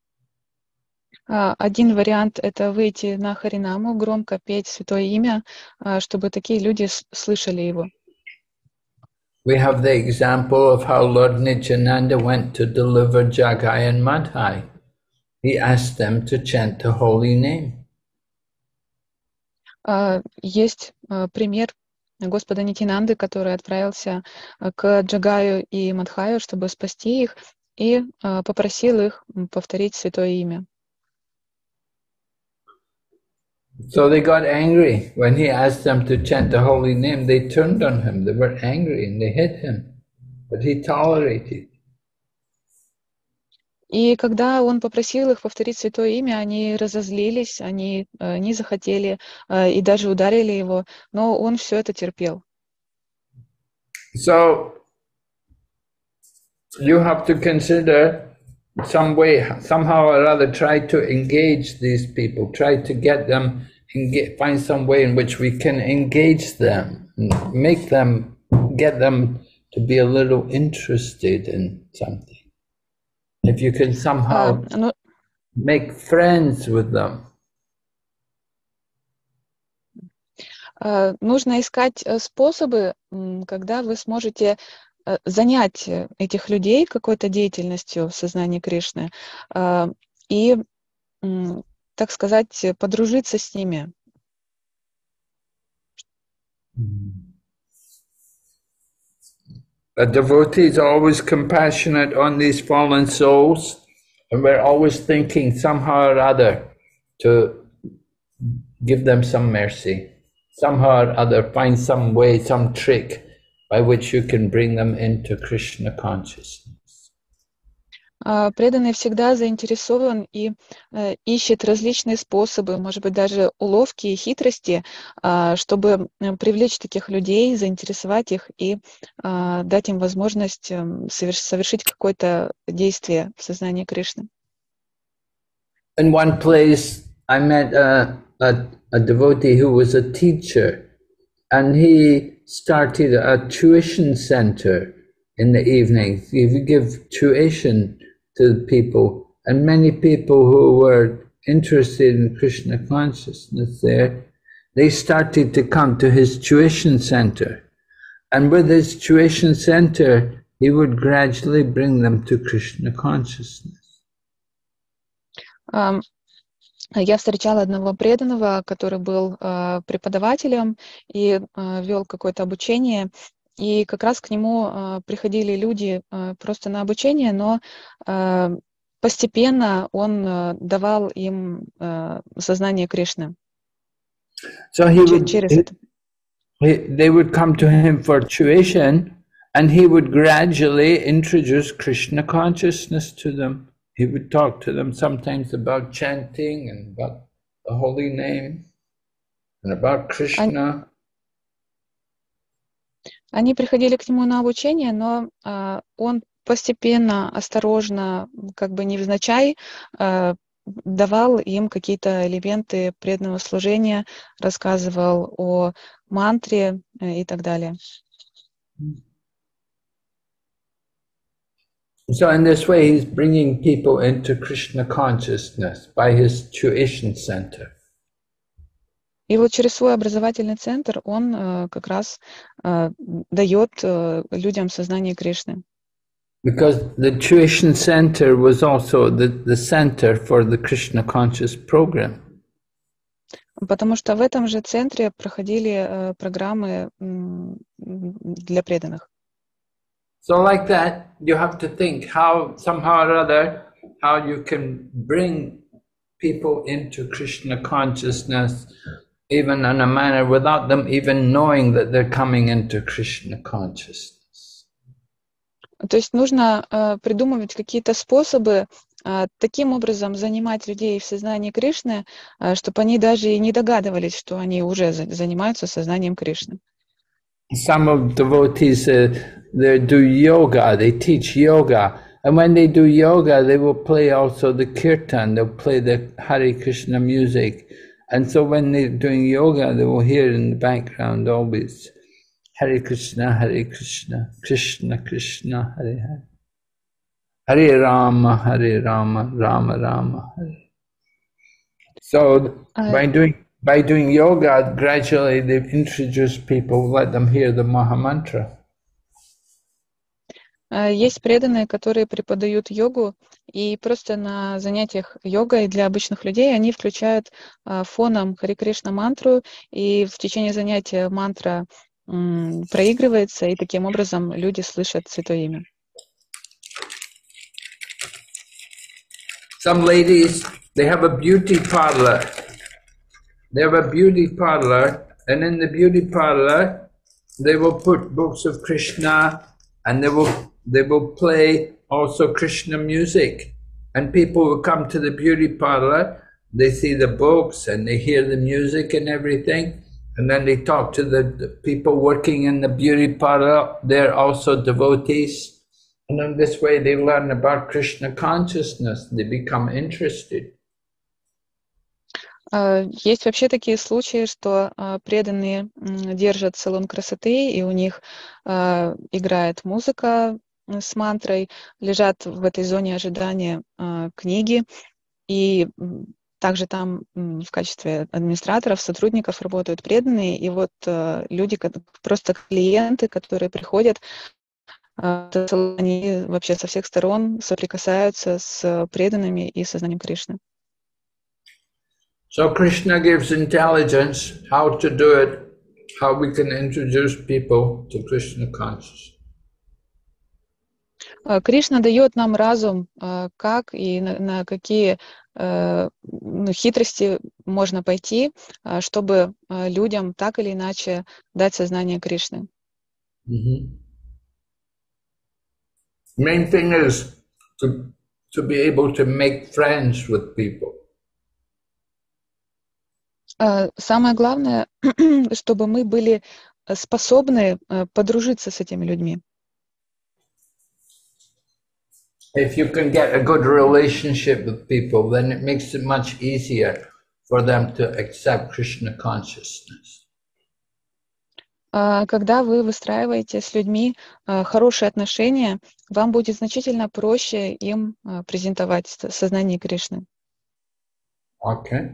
S3: Один вариант — это выйти на Харинаму, громко петь святое имя, чтобы такие люди слышали его.
S2: We have the example of how Lord Nityananda went to deliver Jagai and Madhai. He asked them to chant the holy name.
S3: Есть пример Господа Нитянанды, который отправился к Джагаю и Мадхаю, чтобы спасти их, и попросил их повторить святое имя.
S2: So they got angry when he asked them to chant the holy name. They turned on him. They were angry and they hit him, but he tolerated.
S3: И когда он попросил их повторить святое имя, они разозлились, они не захотели и даже ударили его, но он все это терпел.
S2: So you have to consider some way, somehow or other, try to engage these people, try to get them, find some way in which we can engage them, make them, get them to be a little interested in something. If you can somehow make friends with them.
S3: Нужно искать способы, когда вы сможете занять этих людей какой-то деятельностью в сознании Кришны и, так сказать, подружиться с ними.
S2: A devotee is always compassionate on these fallen souls, and we're always thinking somehow or other to give them some mercy, somehow or other find some way, some trick by which you can bring them into Krishna consciousness.
S3: Преданный всегда заинтересован и ищет различные способы, может быть, даже уловки и хитрости, чтобы привлечь таких людей, заинтересовать их и дать им возможность совершить какое-то действие в сознании Кришны.
S2: In one place, I met a devotee who was a teacher, and he started a tuition center in the evening. He would give tuition to the people, and many people who were interested in Krishna consciousness there, they started to come to his tuition center. And with his tuition center, he would gradually bring them to Krishna consciousness.
S3: Я встречала одного преданного, который был преподавателем и вел какое-то обучение. И как раз к нему приходили люди просто на обучение, но постепенно он давал им сознание Кришны.
S2: So they would come to him for tuition, and he would gradually introduce Krishna consciousness to them. He would talk to them sometimes about chanting and about the holy name and about Krishna.
S3: Они приходили к нему на обучение, но он постепенно, осторожно, как бы невзначай, давал им какие-то элементы преданного служения, рассказывал о мантре и так далее.
S2: So in this way, he's bringing people into Krishna consciousness by his tuition center.
S3: И вот через свой образовательный центр он как раз дает людям сознание Кришны.
S2: Because the tuition center was also the center for the Krishna conscious program.
S3: Потому что в этом же центре проходили программы для преданных.
S2: So like that, you have to think how, somehow or other, how you can bring people into Krishna consciousness even in a manner without them even knowing that they're coming into Krishna consciousness.
S3: То есть нужно придумывать какие-то способы таким образом занимать людей в сознании Кришны, чтобы они даже и не догадывались, что они уже занимаются сознанием Кришны.
S2: Some of devotees, they do yoga, they teach yoga, and when they do yoga, they will play also the kirtan, they'll play the Hare Krishna music. And so when they're doing yoga, they will hear in the background always Hare Krishna, Krishna Krishna, Hare Hare. Hare Rama, Rama Rama, Hare. So by doing yoga, gradually they've introduced people, let them hear the Maha Mantra.
S3: Есть преданные, которые преподают йогу, и просто на занятиях йогой для обычных людей они включают фоном Хари Кришна мантру, и в течение занятия мантра проигрывается, и таким образом люди слышат Святое Имя.
S2: Some ladies, they have a beauty parlor. They have a beauty parlor, and in the beauty parlor, they will put books of Krishna, and they will play also Krishna music. And people will come to the beauty parlor, they see the books, and they hear the music and everything, and then they talk to the people working in the beauty parlor. They're also devotees. And in this way, they learn about Krishna consciousness. They become interested.
S3: Есть вообще такие случаи, что преданные держат салон красоты, и у них играет музыка с мантрой, лежат в этой зоне ожидания книги, и также там в качестве администраторов, сотрудников работают преданные, и вот люди, просто клиенты, которые приходят, они вообще со всех сторон соприкасаются с преданными и сознанием Кришны.
S2: So Krishna gives intelligence how to do it, how we can introduce people to Krishna consciousness.
S3: Кришна дает нам разум, как и на какие хитрости можно пойти, чтобы людям так или иначе дать сознание Кришны.
S2: Main thing is to be able to make friends with people.
S3: Самое главное, чтобы мы были способны подружиться с этими людьми.
S2: If you can get a good relationship with people, then it makes it much easier for them to accept Krishna consciousness.
S3: Когда вы выстраиваете с людьми хорошие отношения, вам будет значительно проще им презентовать сознание Кришны.
S2: Okay.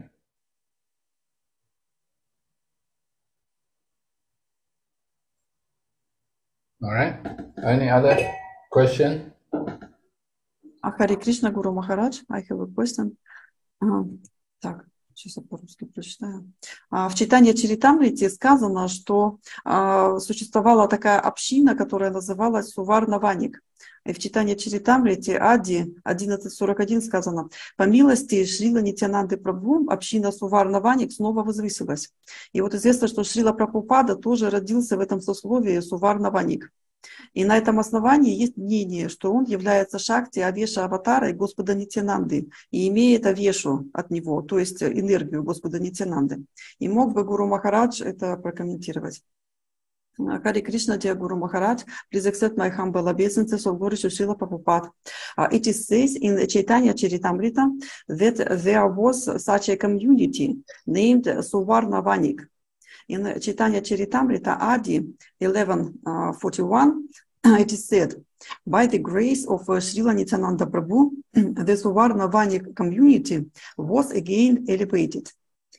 S2: All right. Any other question?
S1: Хари Кришна, Гуру Махарадж, I have a question. Так, сейчас я по-русски прочитаю. В читании Чаритамрити сказано, что существовала такая община, которая называлась Суварна Ваник. И в читании Чаритамрити Ади 11.41 сказано: по милости Шрила Нитьянанды Прабху община Суварна Ваник снова возвысилась. И вот известно, что Шрила Прабхупада тоже родился в этом сословии Суварна Ваник. И на этом основании есть мнение, что он является Шакти Авеша Аватарой Господа Нитьянанды и имеет Авешу от него, то есть энергию Господа Нитьянанды. И мог бы Гуру Махарадж это прокомментировать. Хари Кришна, dear Guru Maharaj, please accept my humble obeisances of Guru Srila Prabhupada. It is said in Chaitanya Charitamrita that there was such a community named Suvarna Vanik. In Chaitanya Charitamrita Adi 11.41, it is said, by the grace of Srila Nityananda Prabhu, the Suvarna Vanik community was again elevated.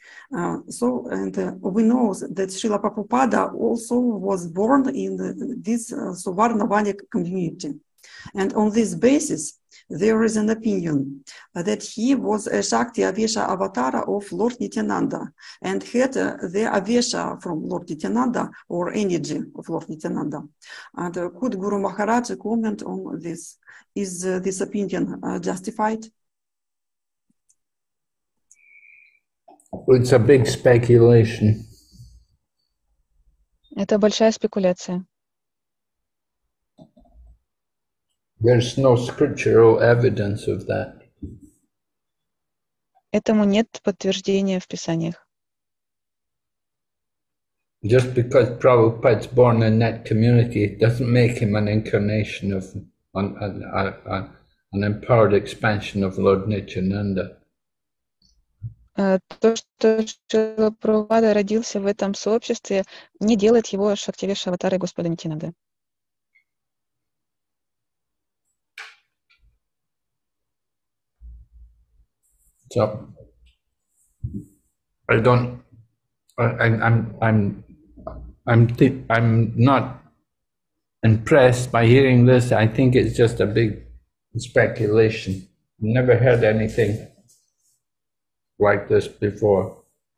S1: We know that Srila Prabhupada also was born in this Suvarna Vanik community. And on this basis, there is an opinion that he was a Shakti Avesha avatar of Lord Nityananda and had the Avesha from Lord Nityananda or energy of Lord Nityananda. And could Guru Maharaj comment on this? Is this opinion justified?
S2: It's a big speculation.
S3: Это большая спекуляция.
S2: There's no scriptural evidence of that.
S3: Этому нет подтверждения в Писаниях.
S2: Just because Prabhupada's born in that community doesn't make him an incarnation of an empowered expansion of Lord Nityananda.
S3: То, что Шрила Прабхупада родился в этом сообществе, не делает его Шактивеша аватарой Господа Нитьянанды.
S2: So I'm not impressed by hearing this. I think it's just a big speculation. Never heard anything like this before.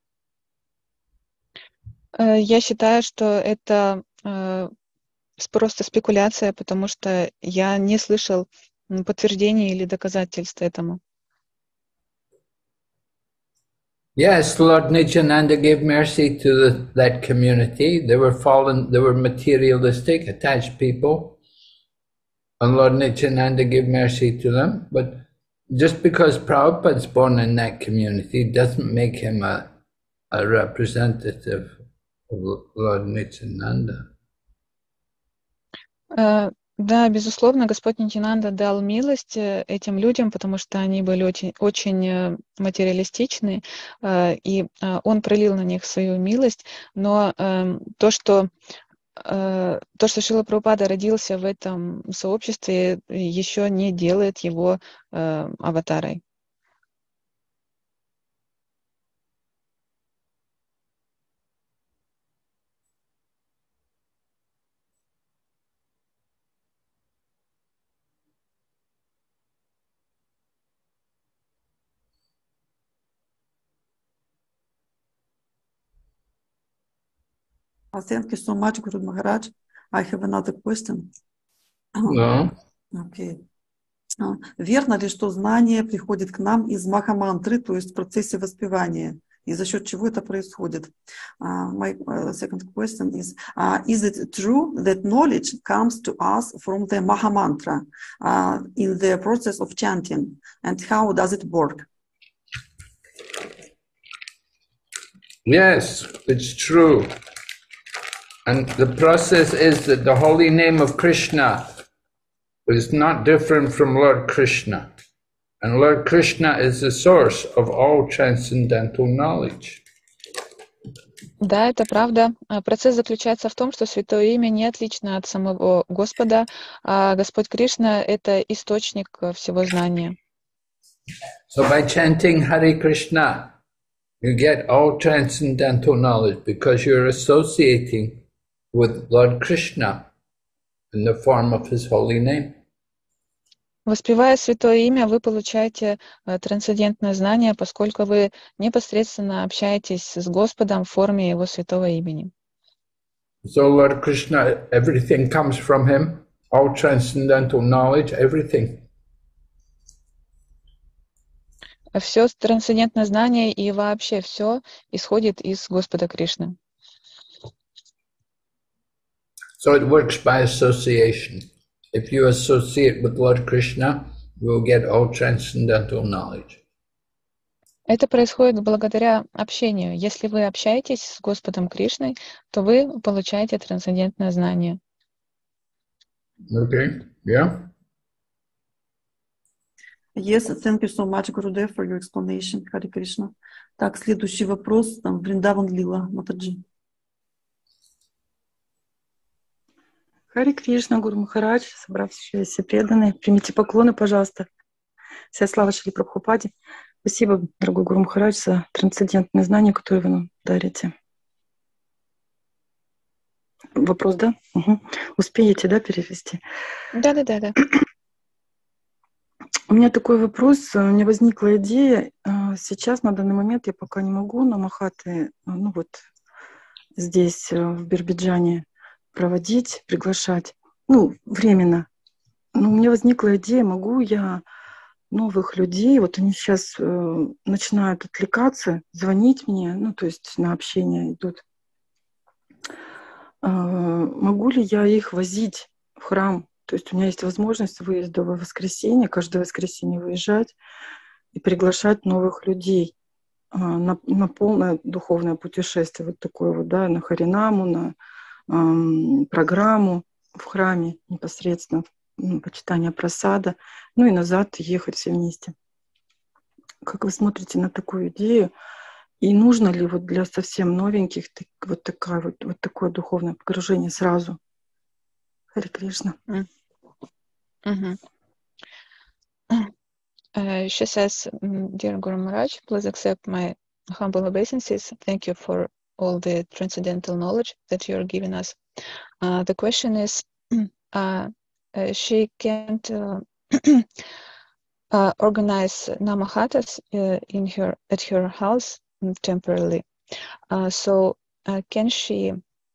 S3: Я считаю, что это просто спекуляция, потому что я не слышал подтверждений или доказательств этому.
S2: Yes, Lord Nityananda gave mercy to that community. They were fallen, they were materialistic, attached people. And Lord Nityananda gave mercy to them. But just because Prabhupada's born in that community doesn't make him a representative of Lord Nityananda.
S3: Да, безусловно, Господь Нитьянанда дал милость этим людям, потому что они были очень материалистичны, и Он пролил на них свою милость, но то, что Шрила Прабхупада родился в этом сообществе, еще не делает его аватарой.
S1: Thank you so much, Guru Maharaj. I have another question.
S2: No.
S1: Okay. Верно ли, что знание приходит к нам из махамантры, то есть в процессе воспевания? И за счет чего это происходит? My second question is it true that knowledge comes to us from the mahamantra in the process of chanting? And how does it work?
S2: Yes, it's true. And the process is that the holy name of Krishna is not different from Lord Krishna. And Lord Krishna is the source of all transcendental knowledge.
S3: Да, это правда. Процесс заключается в том, что Святое Имя не отлично от самого Господа, а Господь Кришна — это источник всего знания.
S2: So by chanting Hare Krishna, you get all transcendental knowledge because you're associating with Lord Krishna in the form of his holy name.
S3: Воспевая Святое Имя, вы получаете трансцендентное знание, поскольку вы непосредственно общаетесь с Господом в форме Его Святого Имени.
S2: So Lord Krishna, everything comes from him, all transcendental knowledge, everything.
S3: Все трансцендентное знание и вообще все исходит из Господа Кришны.
S2: So it works by association. If you associate with Lord Krishna, you will get all transcendental knowledge.
S3: Это происходит благодаря общению. Если вы общаетесь с Господом Кришной, то вы получаете трансцендентное знание.
S2: Okay, yeah?
S1: Yes, thank you so much, Gurudev, for your explanation. Hare Krishna. Так, следующий вопрос, там, Вриндаван Лила, Матаджи.
S5: Харе Кришна, Гуру Махарадж, собравшиеся преданные, примите поклоны, пожалуйста. Вся слава Шри Прабхупаде. Спасибо, дорогой Гуру Махарадж, за трансцендентные знания, которые вы нам дарите. Вопрос, да? Угу. Успеете, да, перевести?
S3: Да.
S5: У меня такой вопрос. У меня возникла идея. Сейчас, на данный момент, я пока не могу на Махаты, ну вот здесь, в Биробиджане, проводить, приглашать, ну, временно. Но у меня возникла идея, могу я новых людей, вот они сейчас начинают отвлекаться, звонить мне, ну, то есть на общение идут. Могу ли я их возить в храм? То есть у меня есть возможность выезда в воскресенье, каждое воскресенье выезжать и приглашать новых людей на полное духовное путешествие, вот такое вот, да, на Харинаму, на программу в храме непосредственно, почитание прасада, ну и назад ехать все вместе. Как вы смотрите на такую идею? И нужно ли вот для совсем новеньких вот такое духовное погружение сразу? Харе Кришна.
S3: She says, Dear Guru Maharaj, please accept my humble obeisances. Thank you for all the transcendental knowledge that you're giving us. The question is, she can't organize namahatas at her house temporarily. So can she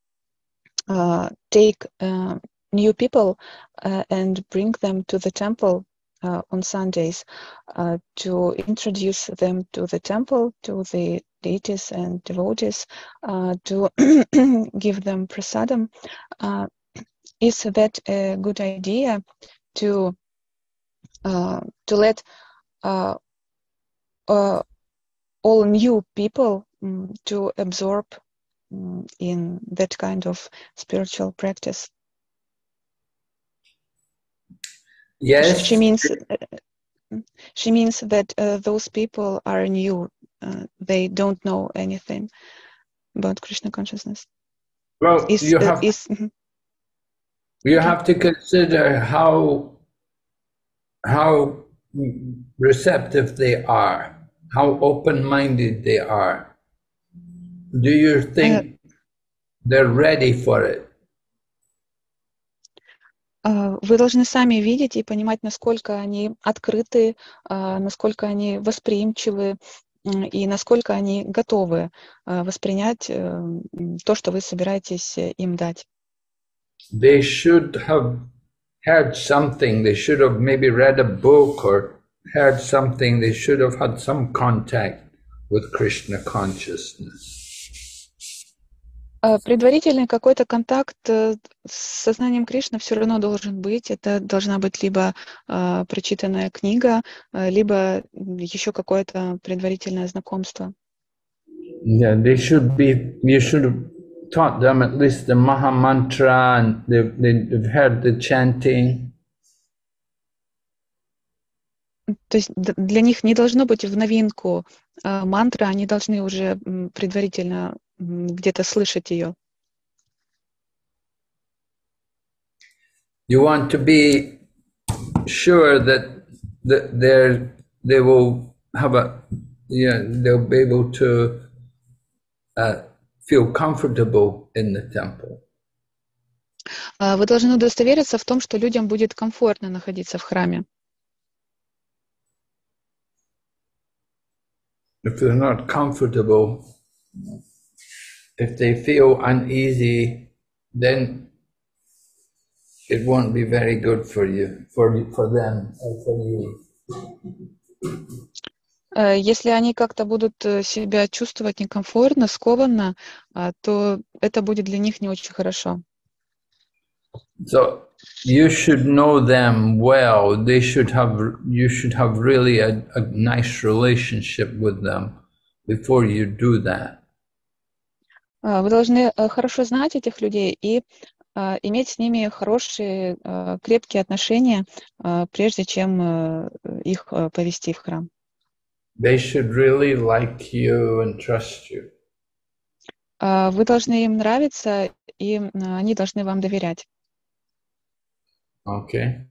S3: take new people and bring them to the temple on Sundays to introduce them to the temple, to the deities and devotees, to give them prasadam? Is that a good idea to let all new people to absorb in that kind of spiritual practice?
S2: Yes.
S3: She means that those people are new. They don't know anything about Krishna consciousness.
S2: Well, you have to consider how receptive they are, how open-minded they are. Do you think they're ready for it?
S3: Вы должны сами видеть и понимать, насколько они открыты, насколько они восприимчивы и насколько они готовы воспринять то, что вы собираетесь им дать.
S2: They should have heard something. They should have maybe read a book or heard something. They should have had some contact with Krishna consciousness.
S3: Предварительный какой-то контакт с сознанием Кришны все равно должен быть. Это должна быть либо прочитанная книга, либо еще какое-то предварительное знакомство.
S2: Yeah, you should have taught them at least the Maha Mantra, and they've heard the chanting.
S3: То есть для них не должно быть в новинку мантры, они должны уже предварительно где-то слышать ее.
S2: You want to be sure that they will have they'll be able to feel comfortable in the temple.
S3: Вы должны удостовериться в том, что людям будет комфортно находиться в храме.
S2: If they're not comfortable, if they feel uneasy, then it won't be very good for you, for them, or for you.
S3: Если они как-то будут себя чувствовать некомфортно, скованно, то это будет для них не очень хорошо.
S2: So you should know them well. You should have really a nice relationship with them before you do that.
S3: Вы должны хорошо знать этих людей и иметь с ними хорошие, крепкие отношения, прежде чем их повести в храм.
S2: They should really like you and trust you.
S3: Вы должны им нравиться, и они должны вам доверять.
S2: Okay.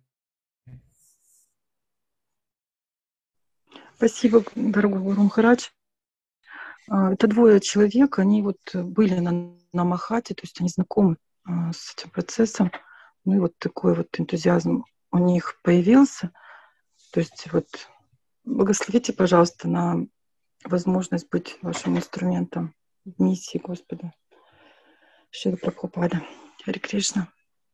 S5: Спасибо, дорогой Гуру Махарадж. Это двое человек, они вот были на Махате, то есть они знакомы с этим процессом. Ну и вот такой вот энтузиазм у них появился. То есть вот благословите, пожалуйста, на возможность быть вашим инструментом в миссии Господа Шрила Прабхупада. Харе Кришна.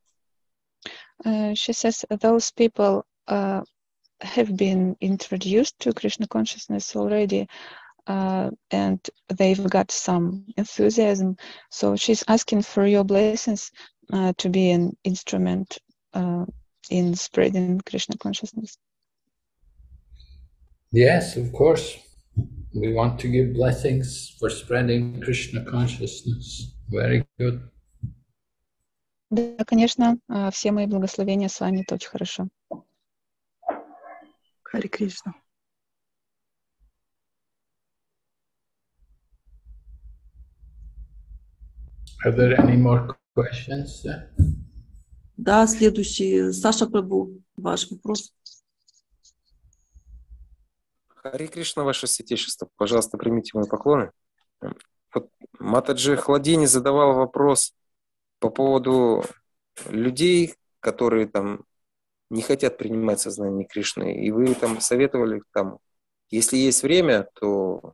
S3: She says those people have been introduced to Krishna consciousness already, and they've got some enthusiasm. So she's asking for your blessings to be an instrument in spreading Krishna consciousness.
S2: Yes, of course. We want to give blessings for spreading Krishna consciousness. Very good.
S3: Да, конечно, все мои благословения с вами, это очень хорошо.
S5: Харе Кришна.
S2: Are there any more questions?
S1: Да, следующий. Саша Прабhu, ваш вопрос.
S6: Харе Кришна, ваше святейшество. Пожалуйста, примите мои поклоны. Вот Матаджи Хладини задавал вопрос по поводу людей, которые там не хотят принимать сознание Кришны, и вы там советовали, там, если есть время, то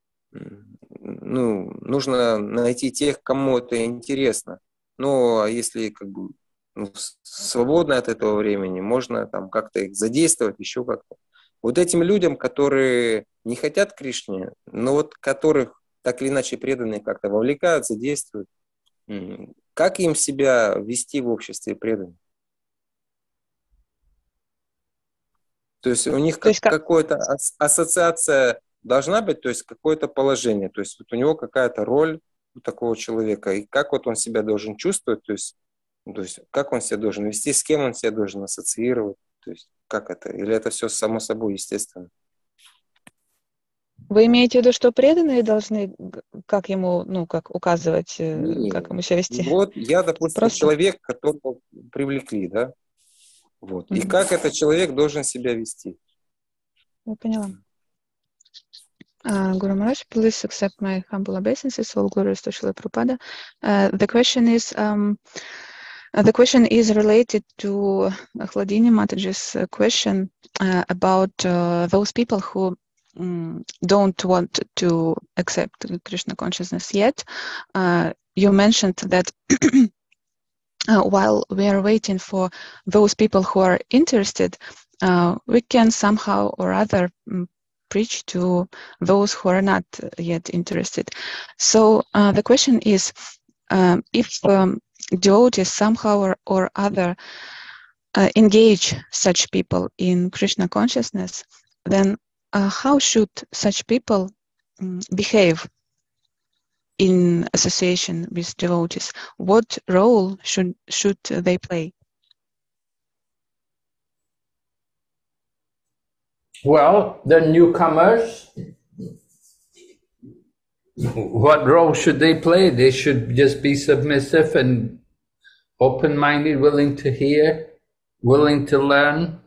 S6: нужно найти тех, кому это интересно. Ну, а если как бы свободно от этого времени, можно там как-то их задействовать, еще как-то. Вот этим людям, которые не хотят Кришне, но вот которых так или иначе преданные как-то вовлекают, задействуют, как им себя вести в обществе преданных? То есть у них какая-то ассоциация должна быть, то есть какое-то положение, то есть вот у него какая-то роль у такого человека, и как вот он себя должен чувствовать, то есть как он себя должен вести, с кем он себя должен ассоциировать, то есть как это, или это все само собой естественно?
S3: Вы имеете в виду, что преданные должны как ему, как указывать, как ему себя вести?
S6: Вот я, допустим, человек, которого привлекли, да? Вот. И как этот человек должен себя вести?
S3: Я поняла. Guru Maharaj, please accept my humble obeisances. All glories to Srila Prabhupada. The question is related to Hladini Mataji's question about those people who don't want to accept Krishna consciousness yet. You mentioned that while we are waiting for those people who are interested, we can somehow or other preach to those who are not yet interested. So the question is, if devotees somehow or other engage such people in Krishna consciousness, then how should such people behave in association with devotees? What role should they play?
S2: Well, the newcomers, what role should they play? They should just be submissive and open-minded, willing to hear, willing to learn.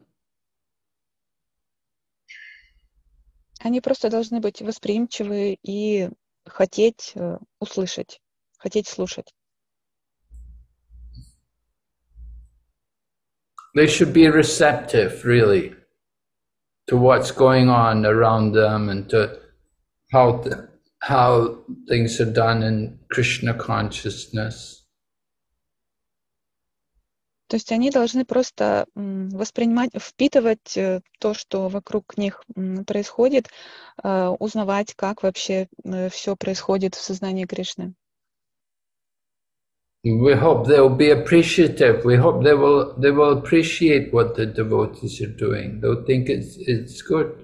S3: Они просто должны быть восприимчивы и хотеть услышать, хотеть слушать.
S2: They should be receptive, really, to what's going on around them and to how things are done in Krishna consciousness.
S3: То есть они должны просто воспринимать, впитывать то, что вокруг них происходит, узнавать, как вообще все происходит в сознании Кришны.
S2: We hope they will be appreciative. We hope they will appreciate what the devotees are doing. They'll think it's good.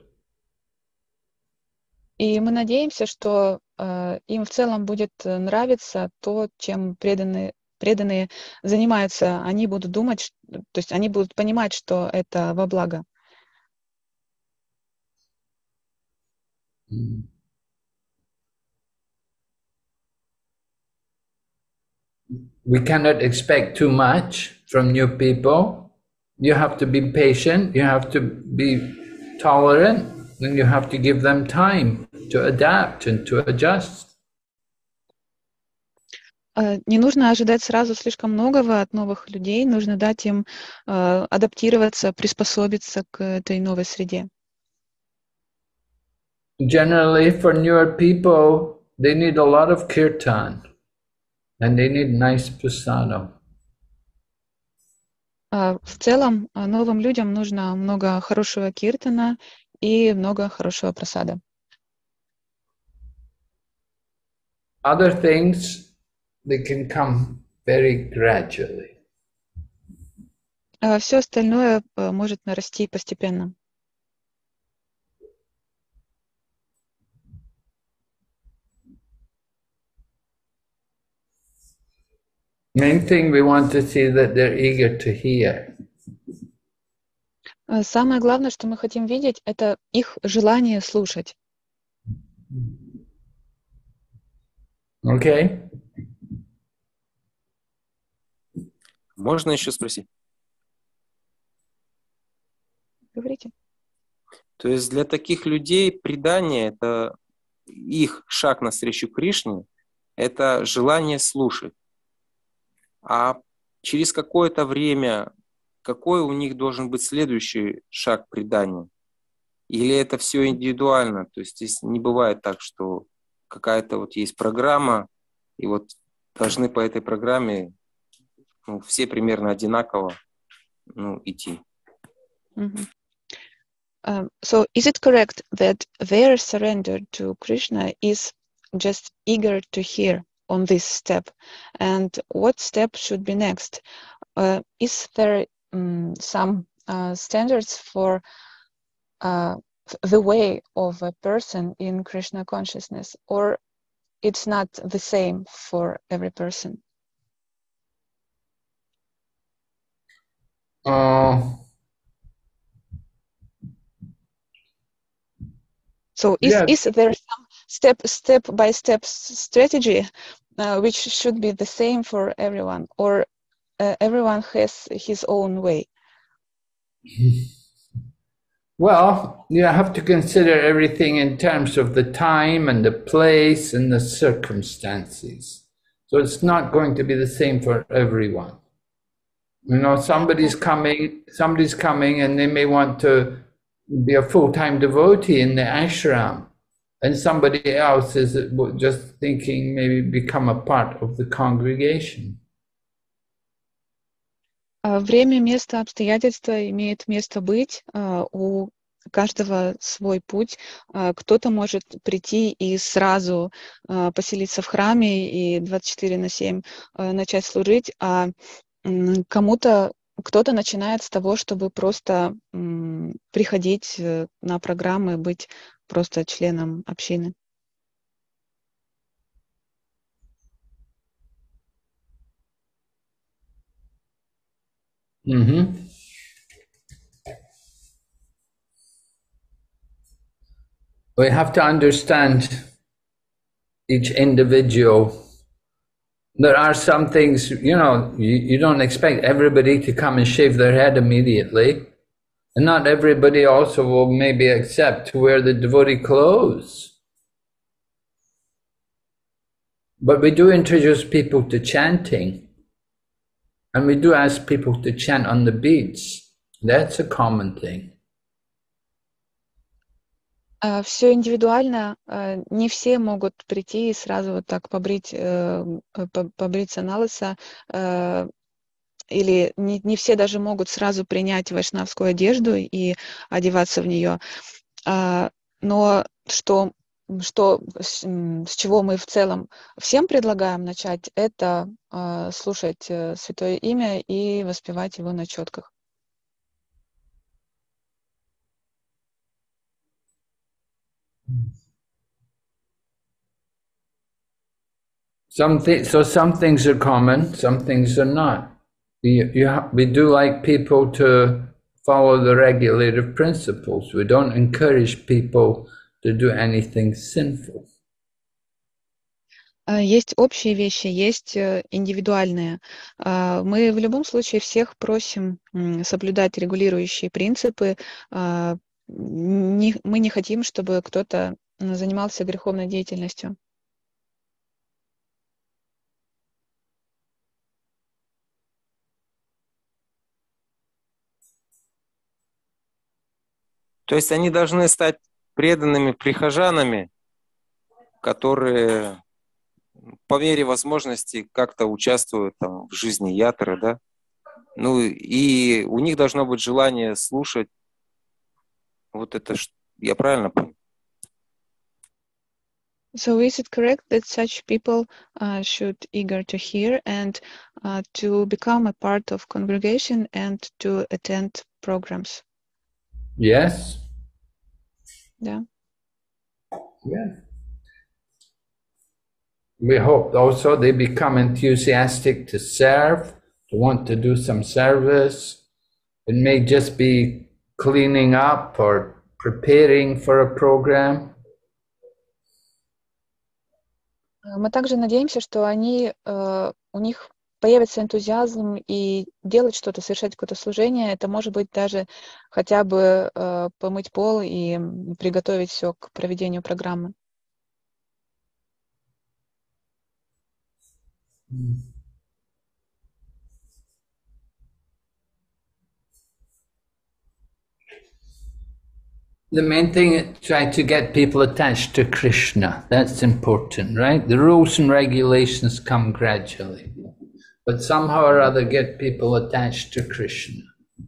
S3: И мы надеемся, что им в целом будет нравиться то, чем преданные занимаются. Они будут думать, то есть они будут понимать, что это во благо.
S2: We cannot expect too much from new people. You have to be patient, you have to be tolerant, and you have to give them time to adapt and to adjust.
S3: Не нужно ожидать сразу слишком многого от новых людей, нужно дать им адаптироваться, приспособиться к этой новой среде.
S2: Generally, for newer people, they need a lot of kirtan. And they need nice prasadam.
S3: В целом, новым людям нужно много хорошего киртана и много хорошего прасада.
S2: Other things, they can come very gradually.
S3: Все остальное может нарасти постепенно.
S2: Main thing we want to see that they're eager to hear.
S3: Самое главное, что мы хотим видеть, это их желание слушать.
S2: Okay?
S6: Можно еще спросить?
S3: Говорите.
S6: То есть для таких людей предание, это их шаг навстречу Кришне, это желание слушать. А через какое-то время какой у них должен быть следующий шаг предания? Или это все индивидуально? То есть здесь не бывает так, что какая-то вот есть программа, и вот должны по этой программе все примерно одинаково идти.
S3: So is it correct that their surrender to Krishna is just eager to hear on this step? And what step should be next? Is there some standards for the way of a person in Krishna consciousness, or it's not the same for every person? So is there some step-by-step strategy which should be the same for everyone, or everyone has his own way?
S2: Well, you have to consider everything in terms of the time and the place and the circumstances. So it's not going to be the same for everyone. You know, somebody's coming and they may want to be a full-time devotee in the ashram, and somebody else is just thinking maybe become a part of the congregation.
S3: Время, место, обстоятельства имеет место быть. У каждого свой путь. Кто-то может прийти и сразу поселиться в храме и 24/7 начать служить, а кто-то начинает с того, чтобы просто приходить на программы, быть просто членом общины.
S2: We have to understand each individual. There are some things, you know, you don't expect everybody to come and shave their head immediately. And not everybody also will maybe accept to wear the devotee clothes. But we do introduce people to chanting. And we do ask people to chant on the beads. That's a common thing.
S3: Все индивидуально. Не все могут прийти и сразу вот так побриться на лысо. Или не все даже могут сразу принять вайшнавскую одежду и одеваться в нее. Но с чего мы в целом всем предлагаем начать, это слушать Святое Имя и воспевать его на четках.
S2: Some things are common, some things are not. We do like people to follow the regulative principles. We don't encourage people to do anything sinful.
S3: Есть общие вещи, есть индивидуальные. Мы в любом случае всех просим соблюдать регулирующие принципы. Мы не хотим, чтобы кто-то занимался греховной деятельностью.
S6: То есть они должны стать преданными прихожанами, которые по мере возможности как-то участвуют там в жизни ятры, да? И у них должно быть желание слушать. Вот это, я правильно понял?
S3: So is it correct that such people should eager to hear and to become a part of congregation and to attend programs?
S2: Yes.
S3: Yeah.
S2: Yeah. We hope also they become enthusiastic to serve, to want to do some service. It may just be cleaning up or preparing for a program.
S3: Мы также надеемся, что у них появится энтузиазм и делать что-то, совершать какое-то служение. Это может быть даже хотя бы помыть пол и приготовить все к проведению программы.
S2: The main thing is try to get people attached to Krishna. That's important, right? The rules and regulations come gradually, but somehow or other get people attached to Krishna.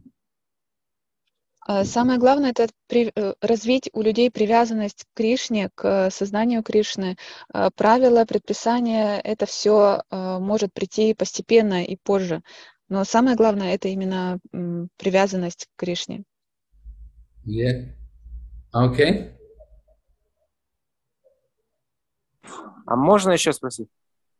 S3: Самое главное — это развить у людей привязанность к Кришне, к сознанию Кришны. Правила, предписания — это все может прийти постепенно и позже. Но самое главное — это именно привязанность к Кришне.
S2: Yeah. Okay.
S6: А можно еще спросить?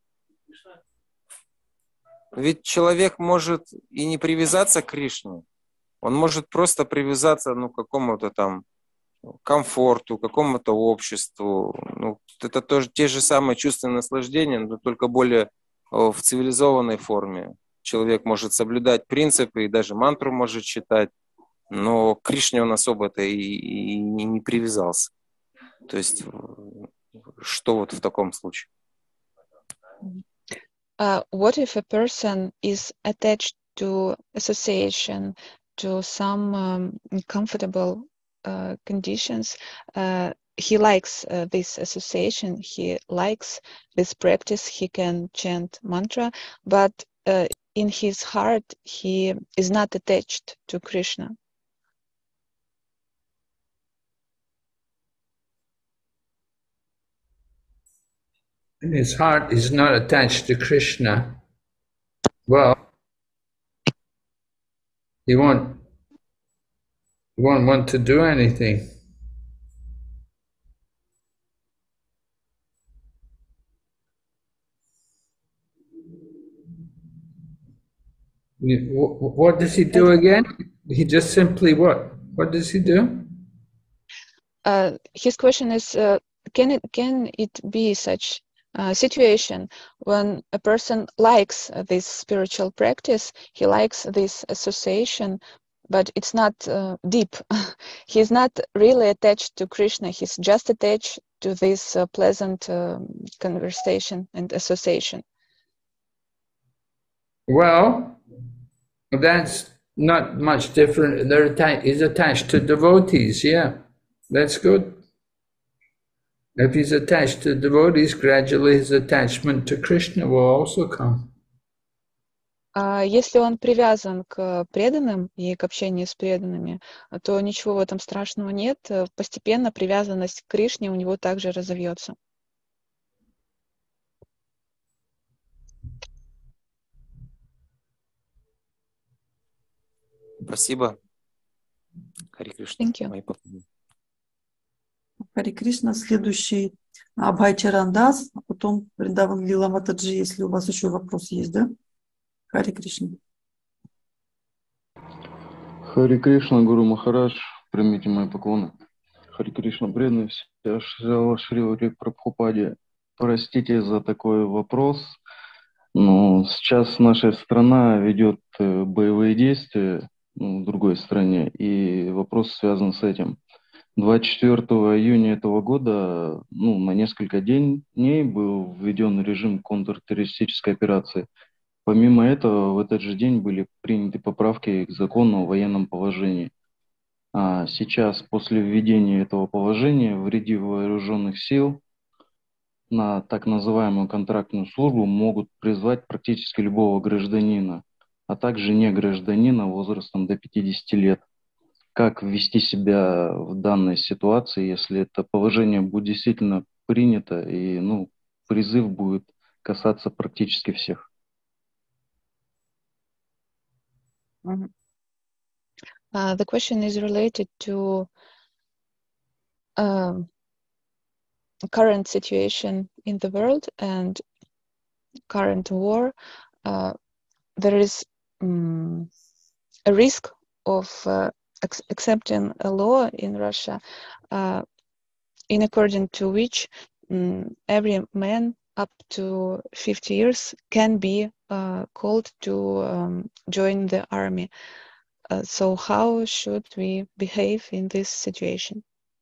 S6: Ведь человек может и не привязаться к Кришне. Он может просто привязаться к какому-то там комфорту, какому-то обществу. Это тоже те же самые чувственные наслаждения, но только более в цивилизованной форме. Человек может соблюдать принципы и даже мантру может читать, но к Кришне он особо-то и не привязался. То есть, что вот в таком случае?
S3: What if a person is attached to association, to some comfortable conditions? He likes this association, he likes this practice, he can chant mantra, but in his heart he is not attached to Krishna.
S2: And his heart is not attached to Krishna. Well, he won't want to do anything. What does he do again? He just simply what? What does he do?
S3: His question is, can it be such a situation when a person likes this spiritual practice, he likes this association, but it's not deep. He's not really attached to Krishna. He's just attached to this pleasant conversation and association.
S2: Well, that's not much different. He's attached to devotees, yeah. That's good. If he's attached to devotees, gradually his attachment to Krishna will also come.
S3: Если он привязан к преданным и к общению с преданными, то ничего в этом страшного нет. Постепенно привязанность к Кришне у него также разовьется.
S6: Спасибо. Хари Кришна.
S3: Thank you.
S1: Хари Кришна. Следующий Абхай Чарандас, а потом Вриндаван Лила Матаджи, если у вас еще вопрос есть, да? Хари Кришна.
S7: Хари Кришна, Гуру Махарадж, примите мои поклоны. Хари Кришна, преданный, Шри Прабхупаде, простите за такой вопрос, но сейчас наша страна ведет боевые действия в другой стране, и вопрос связан с этим. 24 июня этого года, на несколько дней был введен режим контртеррористической операции. Помимо этого, в этот же день были приняты поправки к закону о военном положении. А сейчас, после введения этого положения, в ряды вооруженных сил на так называемую контрактную службу могут призвать практически любого гражданина, а также не гражданина возрастом до 50 лет. Как вести себя в данной ситуации, если это положение будет действительно принято и призыв будет касаться практически всех?
S3: The question is related to current situation in the world and current war. There is a risk of accepting a law in Russia in according to which every man up to 50 years can be called to join the army. So how should we behave in this situation?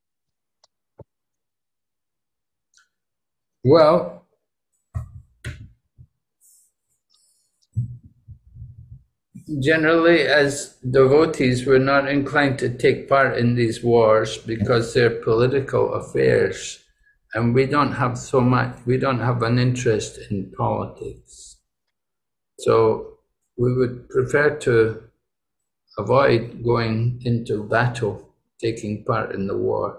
S2: Well, generally, as devotees, we're not inclined to take part in these wars because they're political affairs, and we don't have an interest in politics. So we would prefer to avoid going into battle, taking part in the war.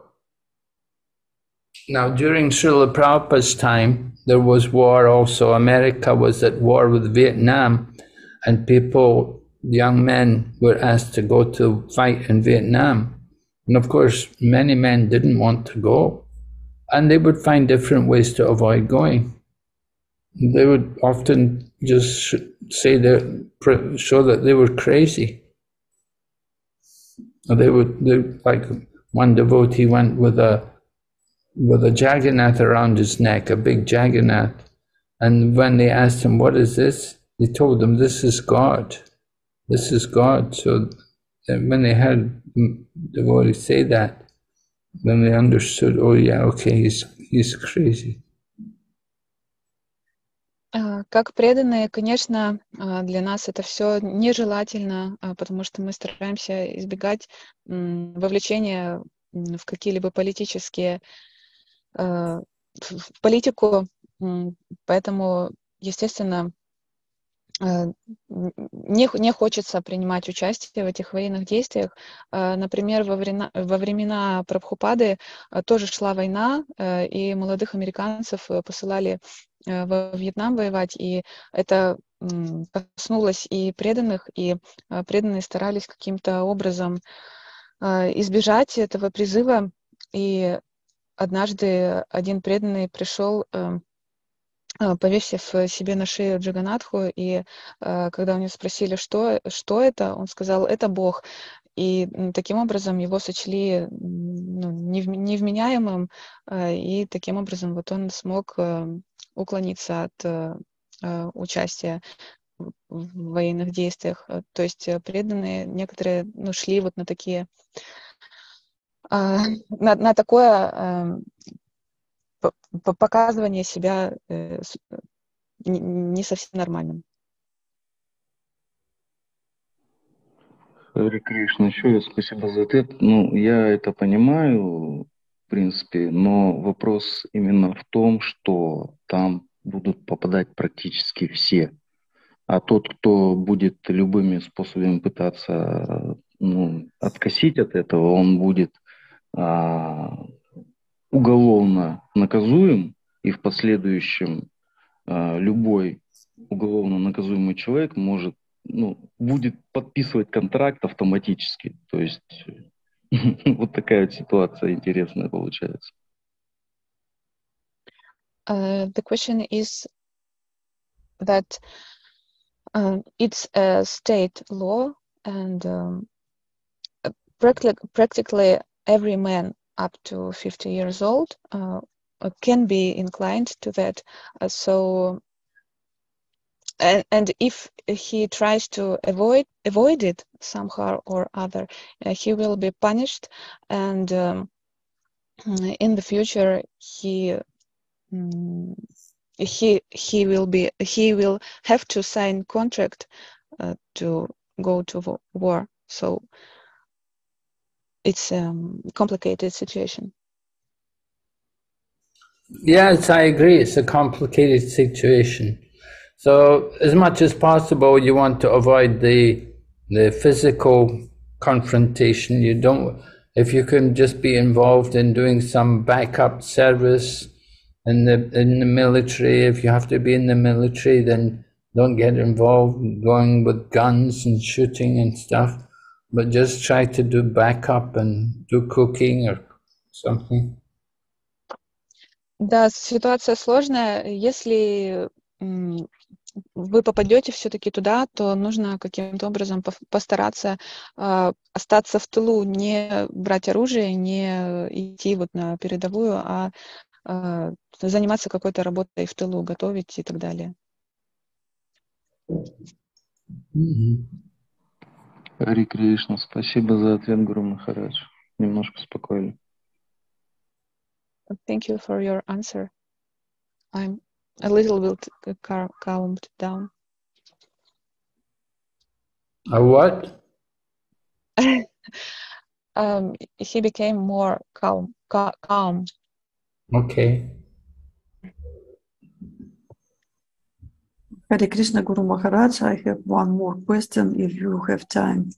S2: Now, during Srila Prabhupada's time, there was war also. America was at war with Vietnam, and young men, were asked to go to fight in Vietnam. And of course, many men didn't want to go, and they would find different ways to avoid going. They would often just show that they were crazy. Like one devotee went with a Jagannath around his neck, a big Jagannath. And when they asked him, what is this? He told them, this is God. This is God. So when they heard devotees say that, then they understood, oh yeah, okay, he's crazy.
S3: Как преданные, конечно, для нас это все нежелательно, потому что мы стараемся избегать вовлечения в какие-либо политические в политику, поэтому, естественно, не хочется принимать участие в этих военных действиях. Например, во времена Прабхупады тоже шла война, и молодых американцев посылали во Вьетнам воевать, и это коснулось и преданных, и преданные старались каким-то образом избежать этого призыва, и однажды один преданный пришел, повесив себе на шею Джаганатху, и когда у него спросили, что это, он сказал, это Бог. И таким образом его сочли невменяемым, и таким образом вот он смог уклониться от участия в военных действиях. То есть преданные некоторые шли вот на такие, на такое показывание себя не совсем нормальным.
S7: Харе Кришна, еще раз спасибо за ответ. Ну, я это понимаю, в принципе, но вопрос именно в том, что там будут попадать практически все. А тот, кто будет любыми способами пытаться откосить от этого, он будет уголовно наказуем, и в последующем любой уголовно наказуемый человек будет подписывать контракт автоматически. То есть вот такая вот ситуация интересная получается.
S3: The question is that it's a state law, and practically every man up to 50 years old can be inclined to that. And if he tries to avoid it somehow or other, he will be punished, and in the future he will have to sign contract to go to war. So it's a complicated situation.
S2: Yes, I agree. It's a complicated situation. So as much as possible, you want to avoid the physical confrontation. You don't, if you can just be involved in doing some backup service in the military. If you have to be in the military, then don't get involved going with guns and shooting and stuff, but just try to do backup and do cooking or something.
S3: Да, ситуация сложная. Если вы попадете все-таки туда, то нужно каким-то образом постараться остаться в тылу, не брать оружие, не идти вот на передовую, а заниматься какой-то работой в тылу, готовить и так далее.
S7: Харе Кришна, спасибо за ответ, Гуру Махарадж. Немножко успокоили.
S3: Thank you for your answer. I'm a little bit calmed down.
S2: A what?
S3: He became more calm.
S2: Okay.
S1: Hare Krishna Guru Maharaj, I have one more question if you have time.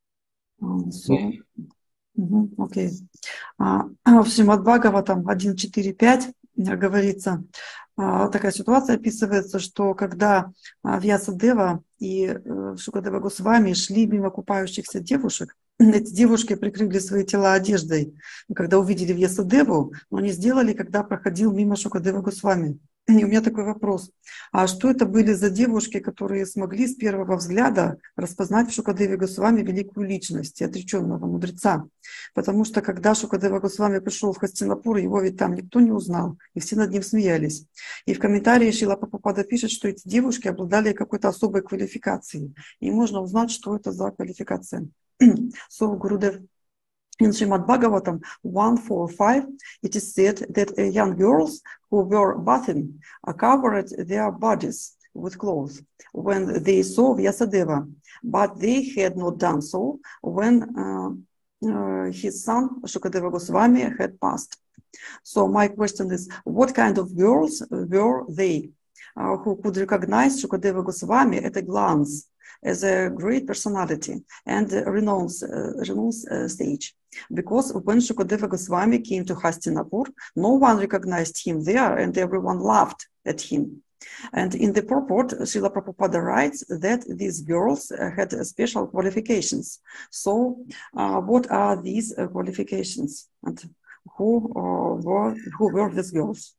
S1: Окей. В Шримад Бхагаватам 1.4.5 говорится, такая ситуация описывается, что когда Вьясадева и Шукадева Госвами шли мимо купающихся девушек, эти девушки прикрыли свои тела одеждой. И когда увидели Вьясадеву, но они сделали, когда проходил мимо Шукадева Госвами. И у меня такой вопрос. А что это были за девушки, которые смогли с первого взгляда распознать в Шукадеве Госвами великую личность и отреченного мудреца? Потому что когда Шукадева Госвами пришел в Хастинапур, его ведь там никто не узнал, и все над ним смеялись. И в комментарии Шрила Прабхупада пишет, что эти девушки обладали какой-то особой квалификацией. И можно узнать, что это за квалификация. So, Gurudev, in Srimad Bhagavatam 1.4.5, it is said that young girls who were bathing covered their bodies with clothes when they saw Vyasadeva, but they had not done so when his son Shukadeva Goswami had passed. So my question is, what kind of girls were they who could recognize Shukadeva Goswami at a glance as a great personality and renowned sage? Because when Shukadeva Goswami came to Hastinapur, no one recognized him there and everyone laughed at him. And in the purport, Srila Prabhupada writes that these girls had special qualifications. So what are these qualifications? And who were these girls?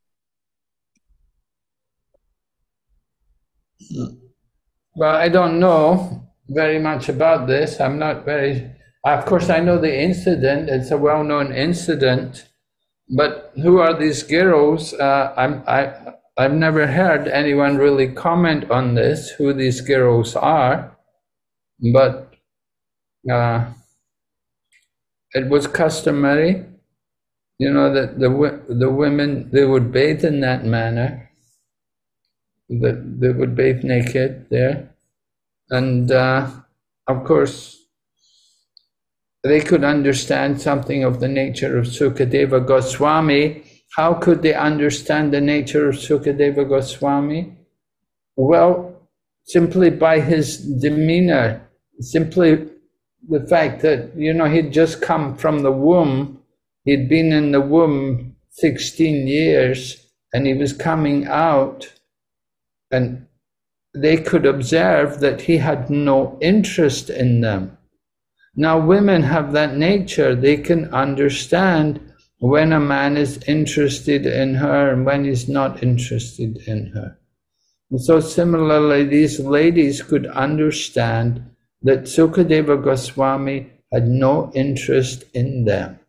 S2: Well, I don't know very much about this. I'm not very... Of course, I know the incident. It's a well-known incident. But who are these girls? I've never heard anyone really comment on this, who these girls are. But it was customary, you know, that the women, they would bathe in that manner. That they would bathe naked there. And of course, they could understand something of the nature of Sukadeva Goswami. How could they understand the nature of Sukadeva Goswami? Well, simply by his demeanor, simply the fact that, you know, he'd just come from the womb, he'd been in the womb 16 years, and he was coming out, and they could observe that he had no interest in them. Now, women have that nature. They can understand when a man is interested in her and when he's not interested in her. And so similarly, these ladies could understand that Sukadeva Goswami had no interest in them.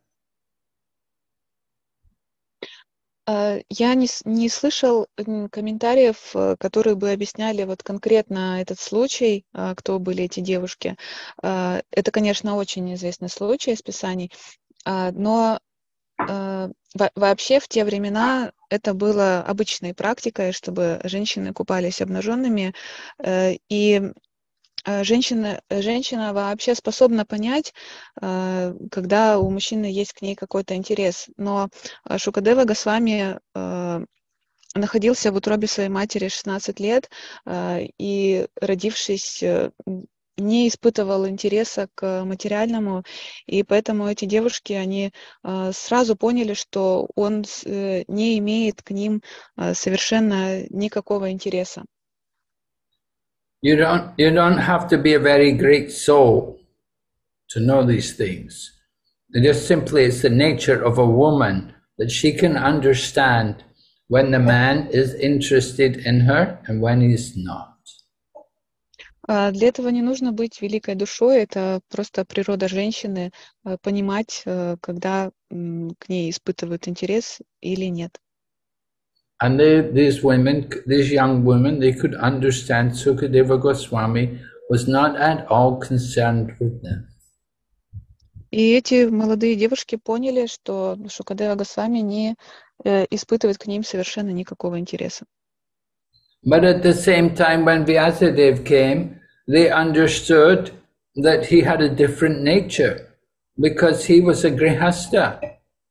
S3: Я не слышал комментариев, которые бы объясняли вот конкретно этот случай, кто были эти девушки. Это, конечно, очень известный случай из Писаний, но вообще в те времена это было обычной практикой, чтобы женщины купались обнаженными, и женщина вообще способна понять, когда у мужчины есть к ней какой-то интерес. Но Шукадева Госвами находился в утробе своей матери 16 лет и, родившись, не испытывал интереса к материальному, и поэтому эти девушки, они сразу поняли, что он не имеет к ним совершенно никакого интереса.
S2: You don't have to be a very great soul to know these things. Just simply it's the nature of a woman that she can understand when the man is interested in her and when he's not.
S3: Для этого не нужно быть великой душой, это просто природа женщины понимать, когда к ней испытывают интерес или нет.
S2: And these young women, they could understand Sukadeva Goswami was not at all concerned with them.
S3: И эти молодые девушки поняли, что Шукадева Госвами не испытывает к ним совершенно никакого интереса.
S2: But at the same time, when Vyasadeva came, they understood that he had a different nature because he was a grihasta.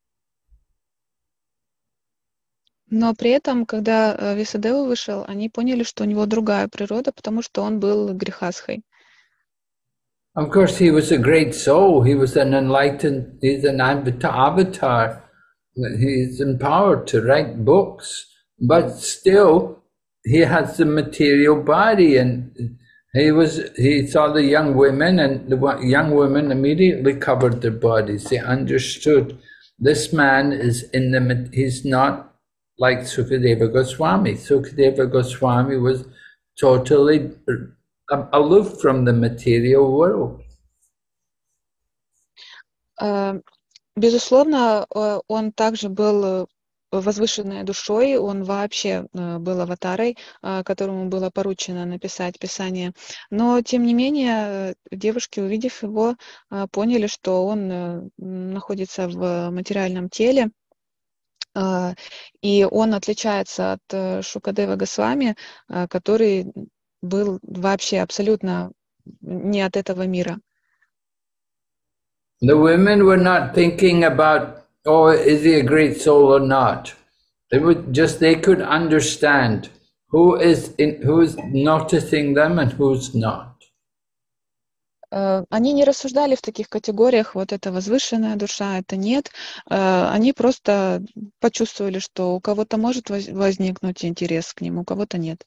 S3: Но при этом, когда Висадева вышел, они поняли, что у него другая природа, потому что он был грехасхой.
S2: Of course, he was a great soul. He was an enlightened, he's an avatar. He's empowered to write books, but still he has the material body, and he saw the young women, and the young women immediately covered their bodies. They understood this man is he's not like Sukadeva Goswami. Sukadeva Goswami was totally aloof from the material world.
S3: Безусловно, он также был возвышенной душой, он вообще был аватарой, которому было поручено написать Писание. Но, тем не менее, девушки, увидев его, поняли, что он находится в материальном теле, и он отличается от Шукадева Госвами, который был вообще абсолютно не от этого мира.
S2: The women were not thinking about, oh, is he a great soul or not? They could understand who is noticing them and who's not.
S3: Они не рассуждали в таких категориях, вот это возвышенная душа, это нет. Они просто почувствовали, что у кого-то может возникнуть интерес к ним, у кого-то нет.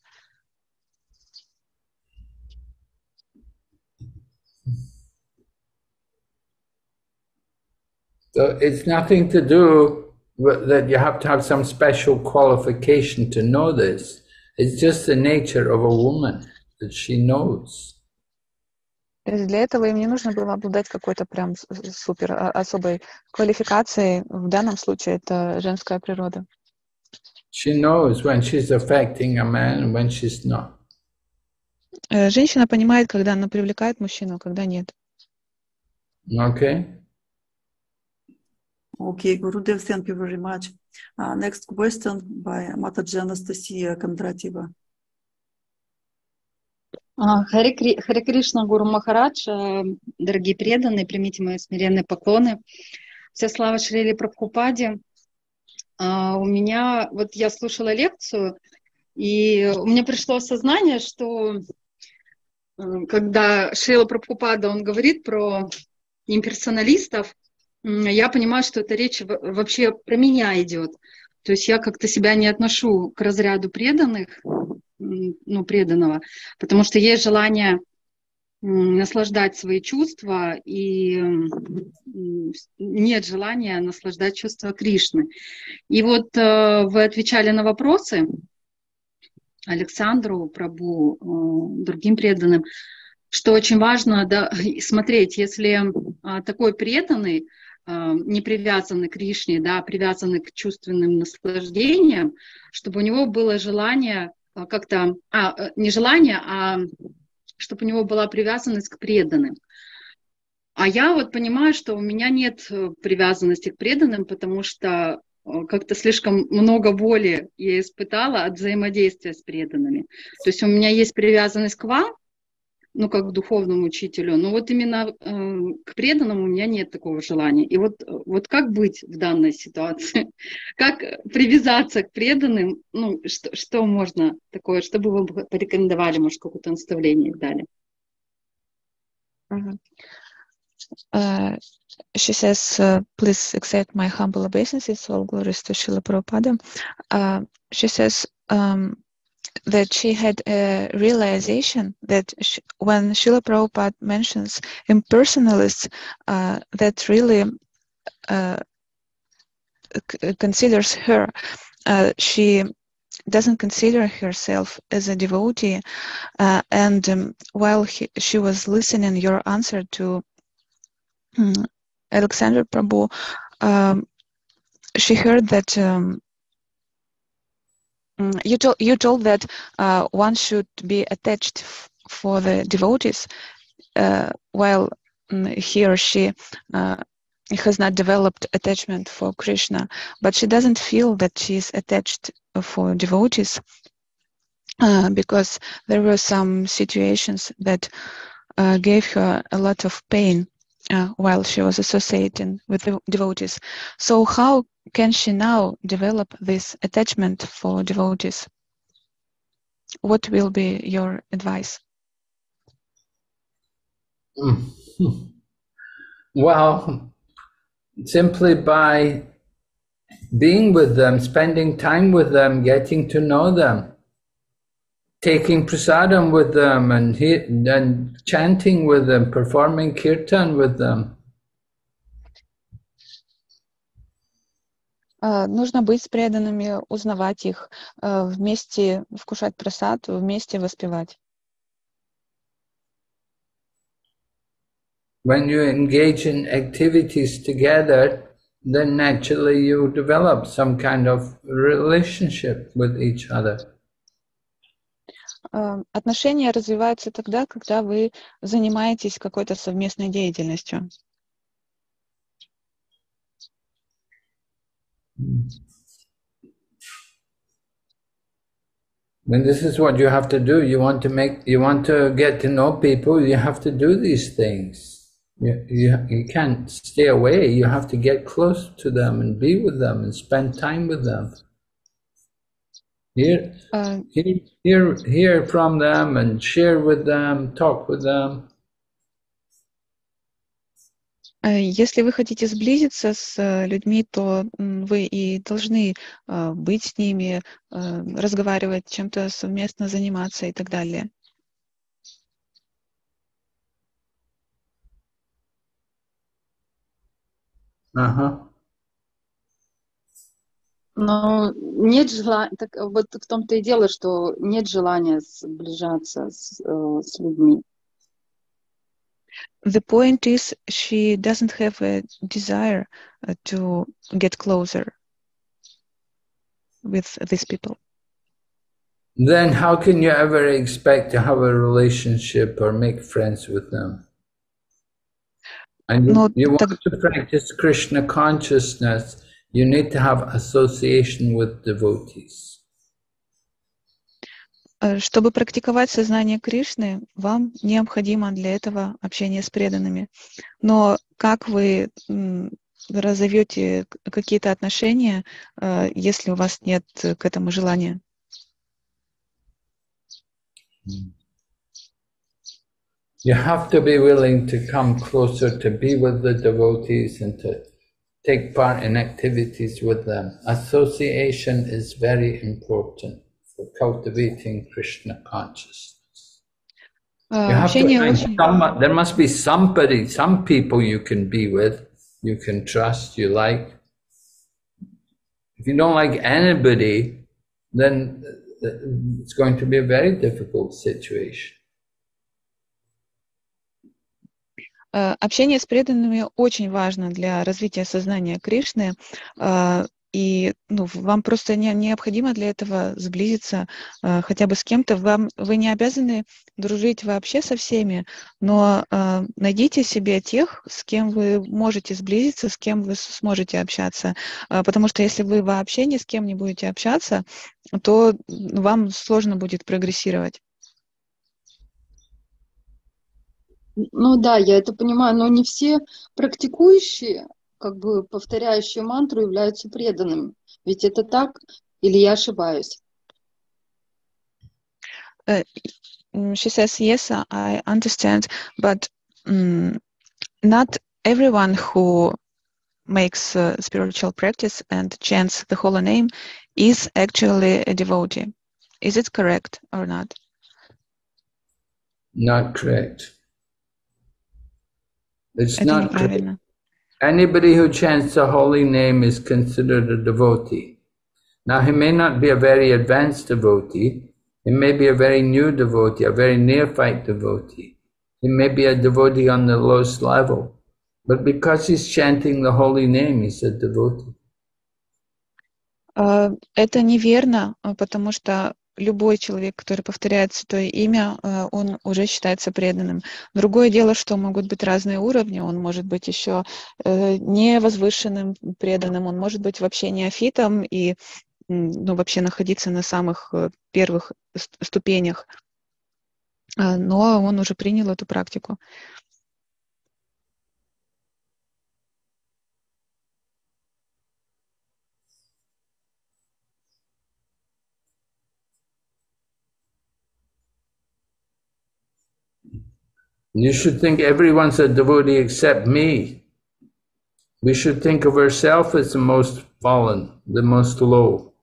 S2: So it's nothing to do with that you have to have some special qualification to know this. It's just the nature of a woman that she knows.
S3: Для этого им не нужно было обладать какой-то прям супер особой квалификацией. В данном случае это женская природа.
S2: She knows when she's affecting a man and when she's not.
S3: Женщина понимает, когда она привлекает мужчину, а когда нет.
S2: Okay.
S1: Okay, Gurudev, thank you very much. Next question by Mataji Anastasia Kondrativa.
S8: Харе Кришна, Гуру Махарадж, дорогие преданные, примите мои смиренные поклоны. Вся слава Шриле Прабхупаде. У меня, вот я слушала лекцию, и у меня пришло осознание, что когда Шрила Прабхупада, он говорит про имперсоналистов, я понимаю, что эта речь вообще про меня идет. То есть я как-то себя не отношу к разряду преданных, преданного, потому что есть желание наслаждать свои чувства, и нет желания наслаждать чувства Кришны. И вот вы отвечали на вопросы Александру, Прабу, другим преданным, что очень важно смотреть, если такой преданный, не привязанный к Кришне, привязанный к чувственным наслаждениям, чтобы у него было желание как-то, не желание, а чтобы у него была привязанность к преданным. А я вот понимаю, что у меня нет привязанности к преданным, потому что как-то слишком много боли я испытала от взаимодействия с преданными. То есть у меня есть привязанность к вам, как к духовному учителю, но вот именно к преданному у меня нет такого желания. И вот как быть в данной ситуации? Как привязаться к преданным? Что можно такое, что бы вы порекомендовали, может, какое-то наставление дали?
S3: She says, please accept my humble obeisances, all glories to Srila Prabhupada. She says, that she had a realization that when Srila Prabhupada mentions impersonalists, that really considers her. She doesn't consider herself as a devotee. And while she was listening your answer to Alexander Prabhu, she heard that you told that one should be attached for the devotees, while he or she has not developed attachment for Krishna, but she doesn't feel that she is attached for devotees, because there were some situations that gave her a lot of pain while she was associating with the devotees. So how can she now develop this attachment for devotees? What will be your advice?
S2: Well, simply by being with them, spending time with them, getting to know them, taking prasadam with them and chanting with them, performing kirtan with them.
S3: Нужно быть с преданными, узнавать их, вместе вкушать прасад, вместе воспевать.
S2: When you engage in activities together, then naturally you develop some kind of relationship with each other.
S3: Отношения развиваются тогда, когда вы занимаетесь какой-то совместной деятельностью.
S2: And this is what you have to do. You want to get to know people, you have to do these things. You can't stay away. You have to get close to them and be with them and spend time with them. Hear from them and share with them, talk with them.
S3: Если вы хотите сблизиться с людьми, то вы и должны быть с ними, разговаривать, чем-то совместно заниматься и так далее.
S8: Но нет желания, так вот в том-то и дело, что нет желания сближаться с людьми.
S3: The point is, she doesn't have a desire to get closer with these people.
S2: Then how can you ever expect to have a relationship or make friends with them? And you want to practice Krishna consciousness, you need to have association with devotees.
S3: Чтобы практиковать сознание Кришны, вам необходимо для этого общение с преданными. Но как вы разовьете какие-то отношения, если у вас нет к этому желания?
S2: You have to be willing to come closer, to be with the devotees and to take part in activities with them. Association is very important for cultivating Krishna consciousness. You have to find there must be somebody, some people you can be with, you can trust, you like. If you don't like anybody, then it's going to be a very difficult situation.
S3: Общение с преданными очень важно для развития сознания Кришны, и вам просто необходимо для этого сблизиться хотя бы с кем-то. Вы не обязаны дружить вообще со всеми, но найдите себе тех, с кем вы можете сблизиться, с кем вы сможете общаться, потому что если вы вообще ни с кем не будете общаться, то вам сложно будет прогрессировать.
S8: Ну да, я это понимаю, но не все практикующие, как бы повторяющие мантру, являются преданными. Ведь это так? Или я ошибаюсь?
S3: She says, yes, I understand, but not everyone who makes spiritual practice and chants the holy name is actually a devotee. Is it correct or not?
S2: Not correct. It's not correct. Anybody who chants the holy name is considered a devotee. Now, he may not be a very advanced devotee. He may be a very new devotee, a very neophyte devotee. He may be a devotee on the lowest level. But because he's chanting the holy name, he's a devotee.
S3: Это неверно, потому что любой человек, который повторяет святое имя, он уже считается преданным. Другое дело, что могут быть разные уровни. Он может быть еще не возвышенным преданным, он может быть вообще неофитом и вообще находиться на самых первых ступенях. но он уже принял эту практику.
S2: You should think everyone's a devotee except me. We should think of ourselves as the most fallen, the most low.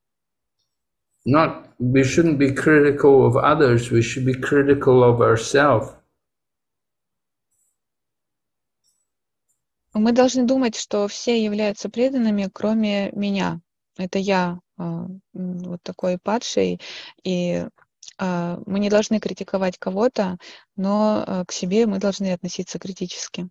S2: We shouldn't be critical of others, we should be critical of ourselves.
S3: Мы должны думать, что все являются преданными, кроме меня. Это я вот такой падший, и мы не должны критиковать кого-то, но к себе мы должны относиться критически.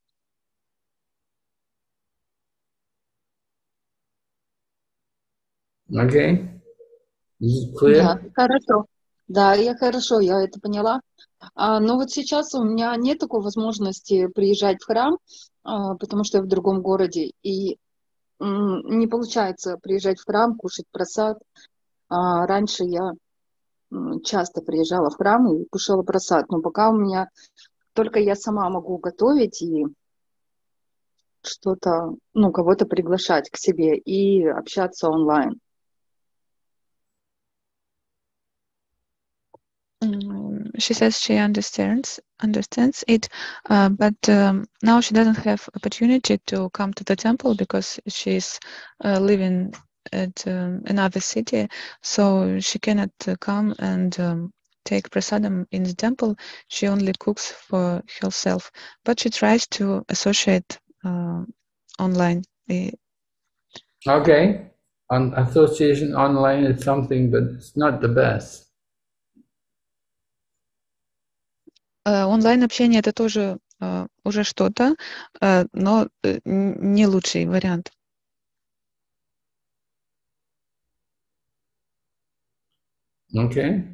S2: Okay? Is it clear?
S8: Да, хорошо. Да, я это поняла. Но вот сейчас у меня нет такой возможности приезжать в храм, потому что я в другом городе, и не получается приезжать в храм, кушать прасад. Раньше я часто приезжала в храм и кушала прасад, но пока у меня только я сама могу готовить и что-то, кого-то приглашать к себе и общаться онлайн.
S3: She says she understands it, but now she doesn't have opportunity to come to the temple because she's living at another city, so she cannot come and take prasadam in the temple. She only cooks for herself, but she tries to associate online.
S2: Okay. Association online is something, but it's not the best.
S3: Онлайн-общение — это тоже уже что-то, но не лучший вариант.
S2: Okay.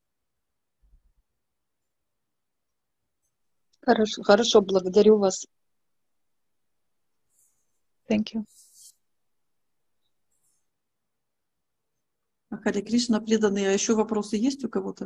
S8: Хорошо, благодарю вас.
S3: Thank you.
S1: Харе Кришна, преданные, а еще вопросы есть у кого-то?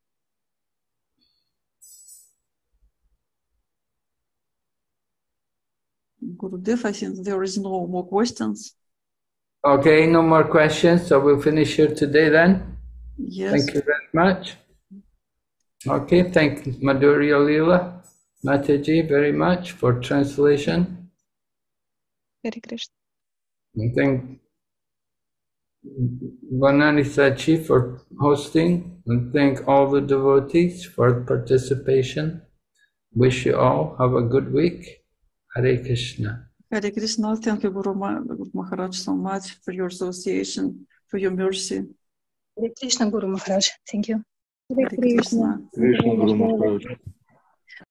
S1: Gurudev, I think there is no more questions.
S2: Okay, no more questions, so we'll finish here today then.
S1: Yes.
S2: Thank you very much. Okay, thank Madhurya Leela Mataji very much for translation.
S3: Харе Кришна.
S2: And thank Vanani Sachi for hosting, and thank all the devotees for participation. Wish you all have a good week. Hare Krishna.
S1: Hare Krishna, thank you, Guru Maharaj, so much for your association, for your mercy.
S9: Hare Krishna, Guru Maharaj. Thank you.
S1: Hare Krishna.
S7: Krishna Guru Maharaj.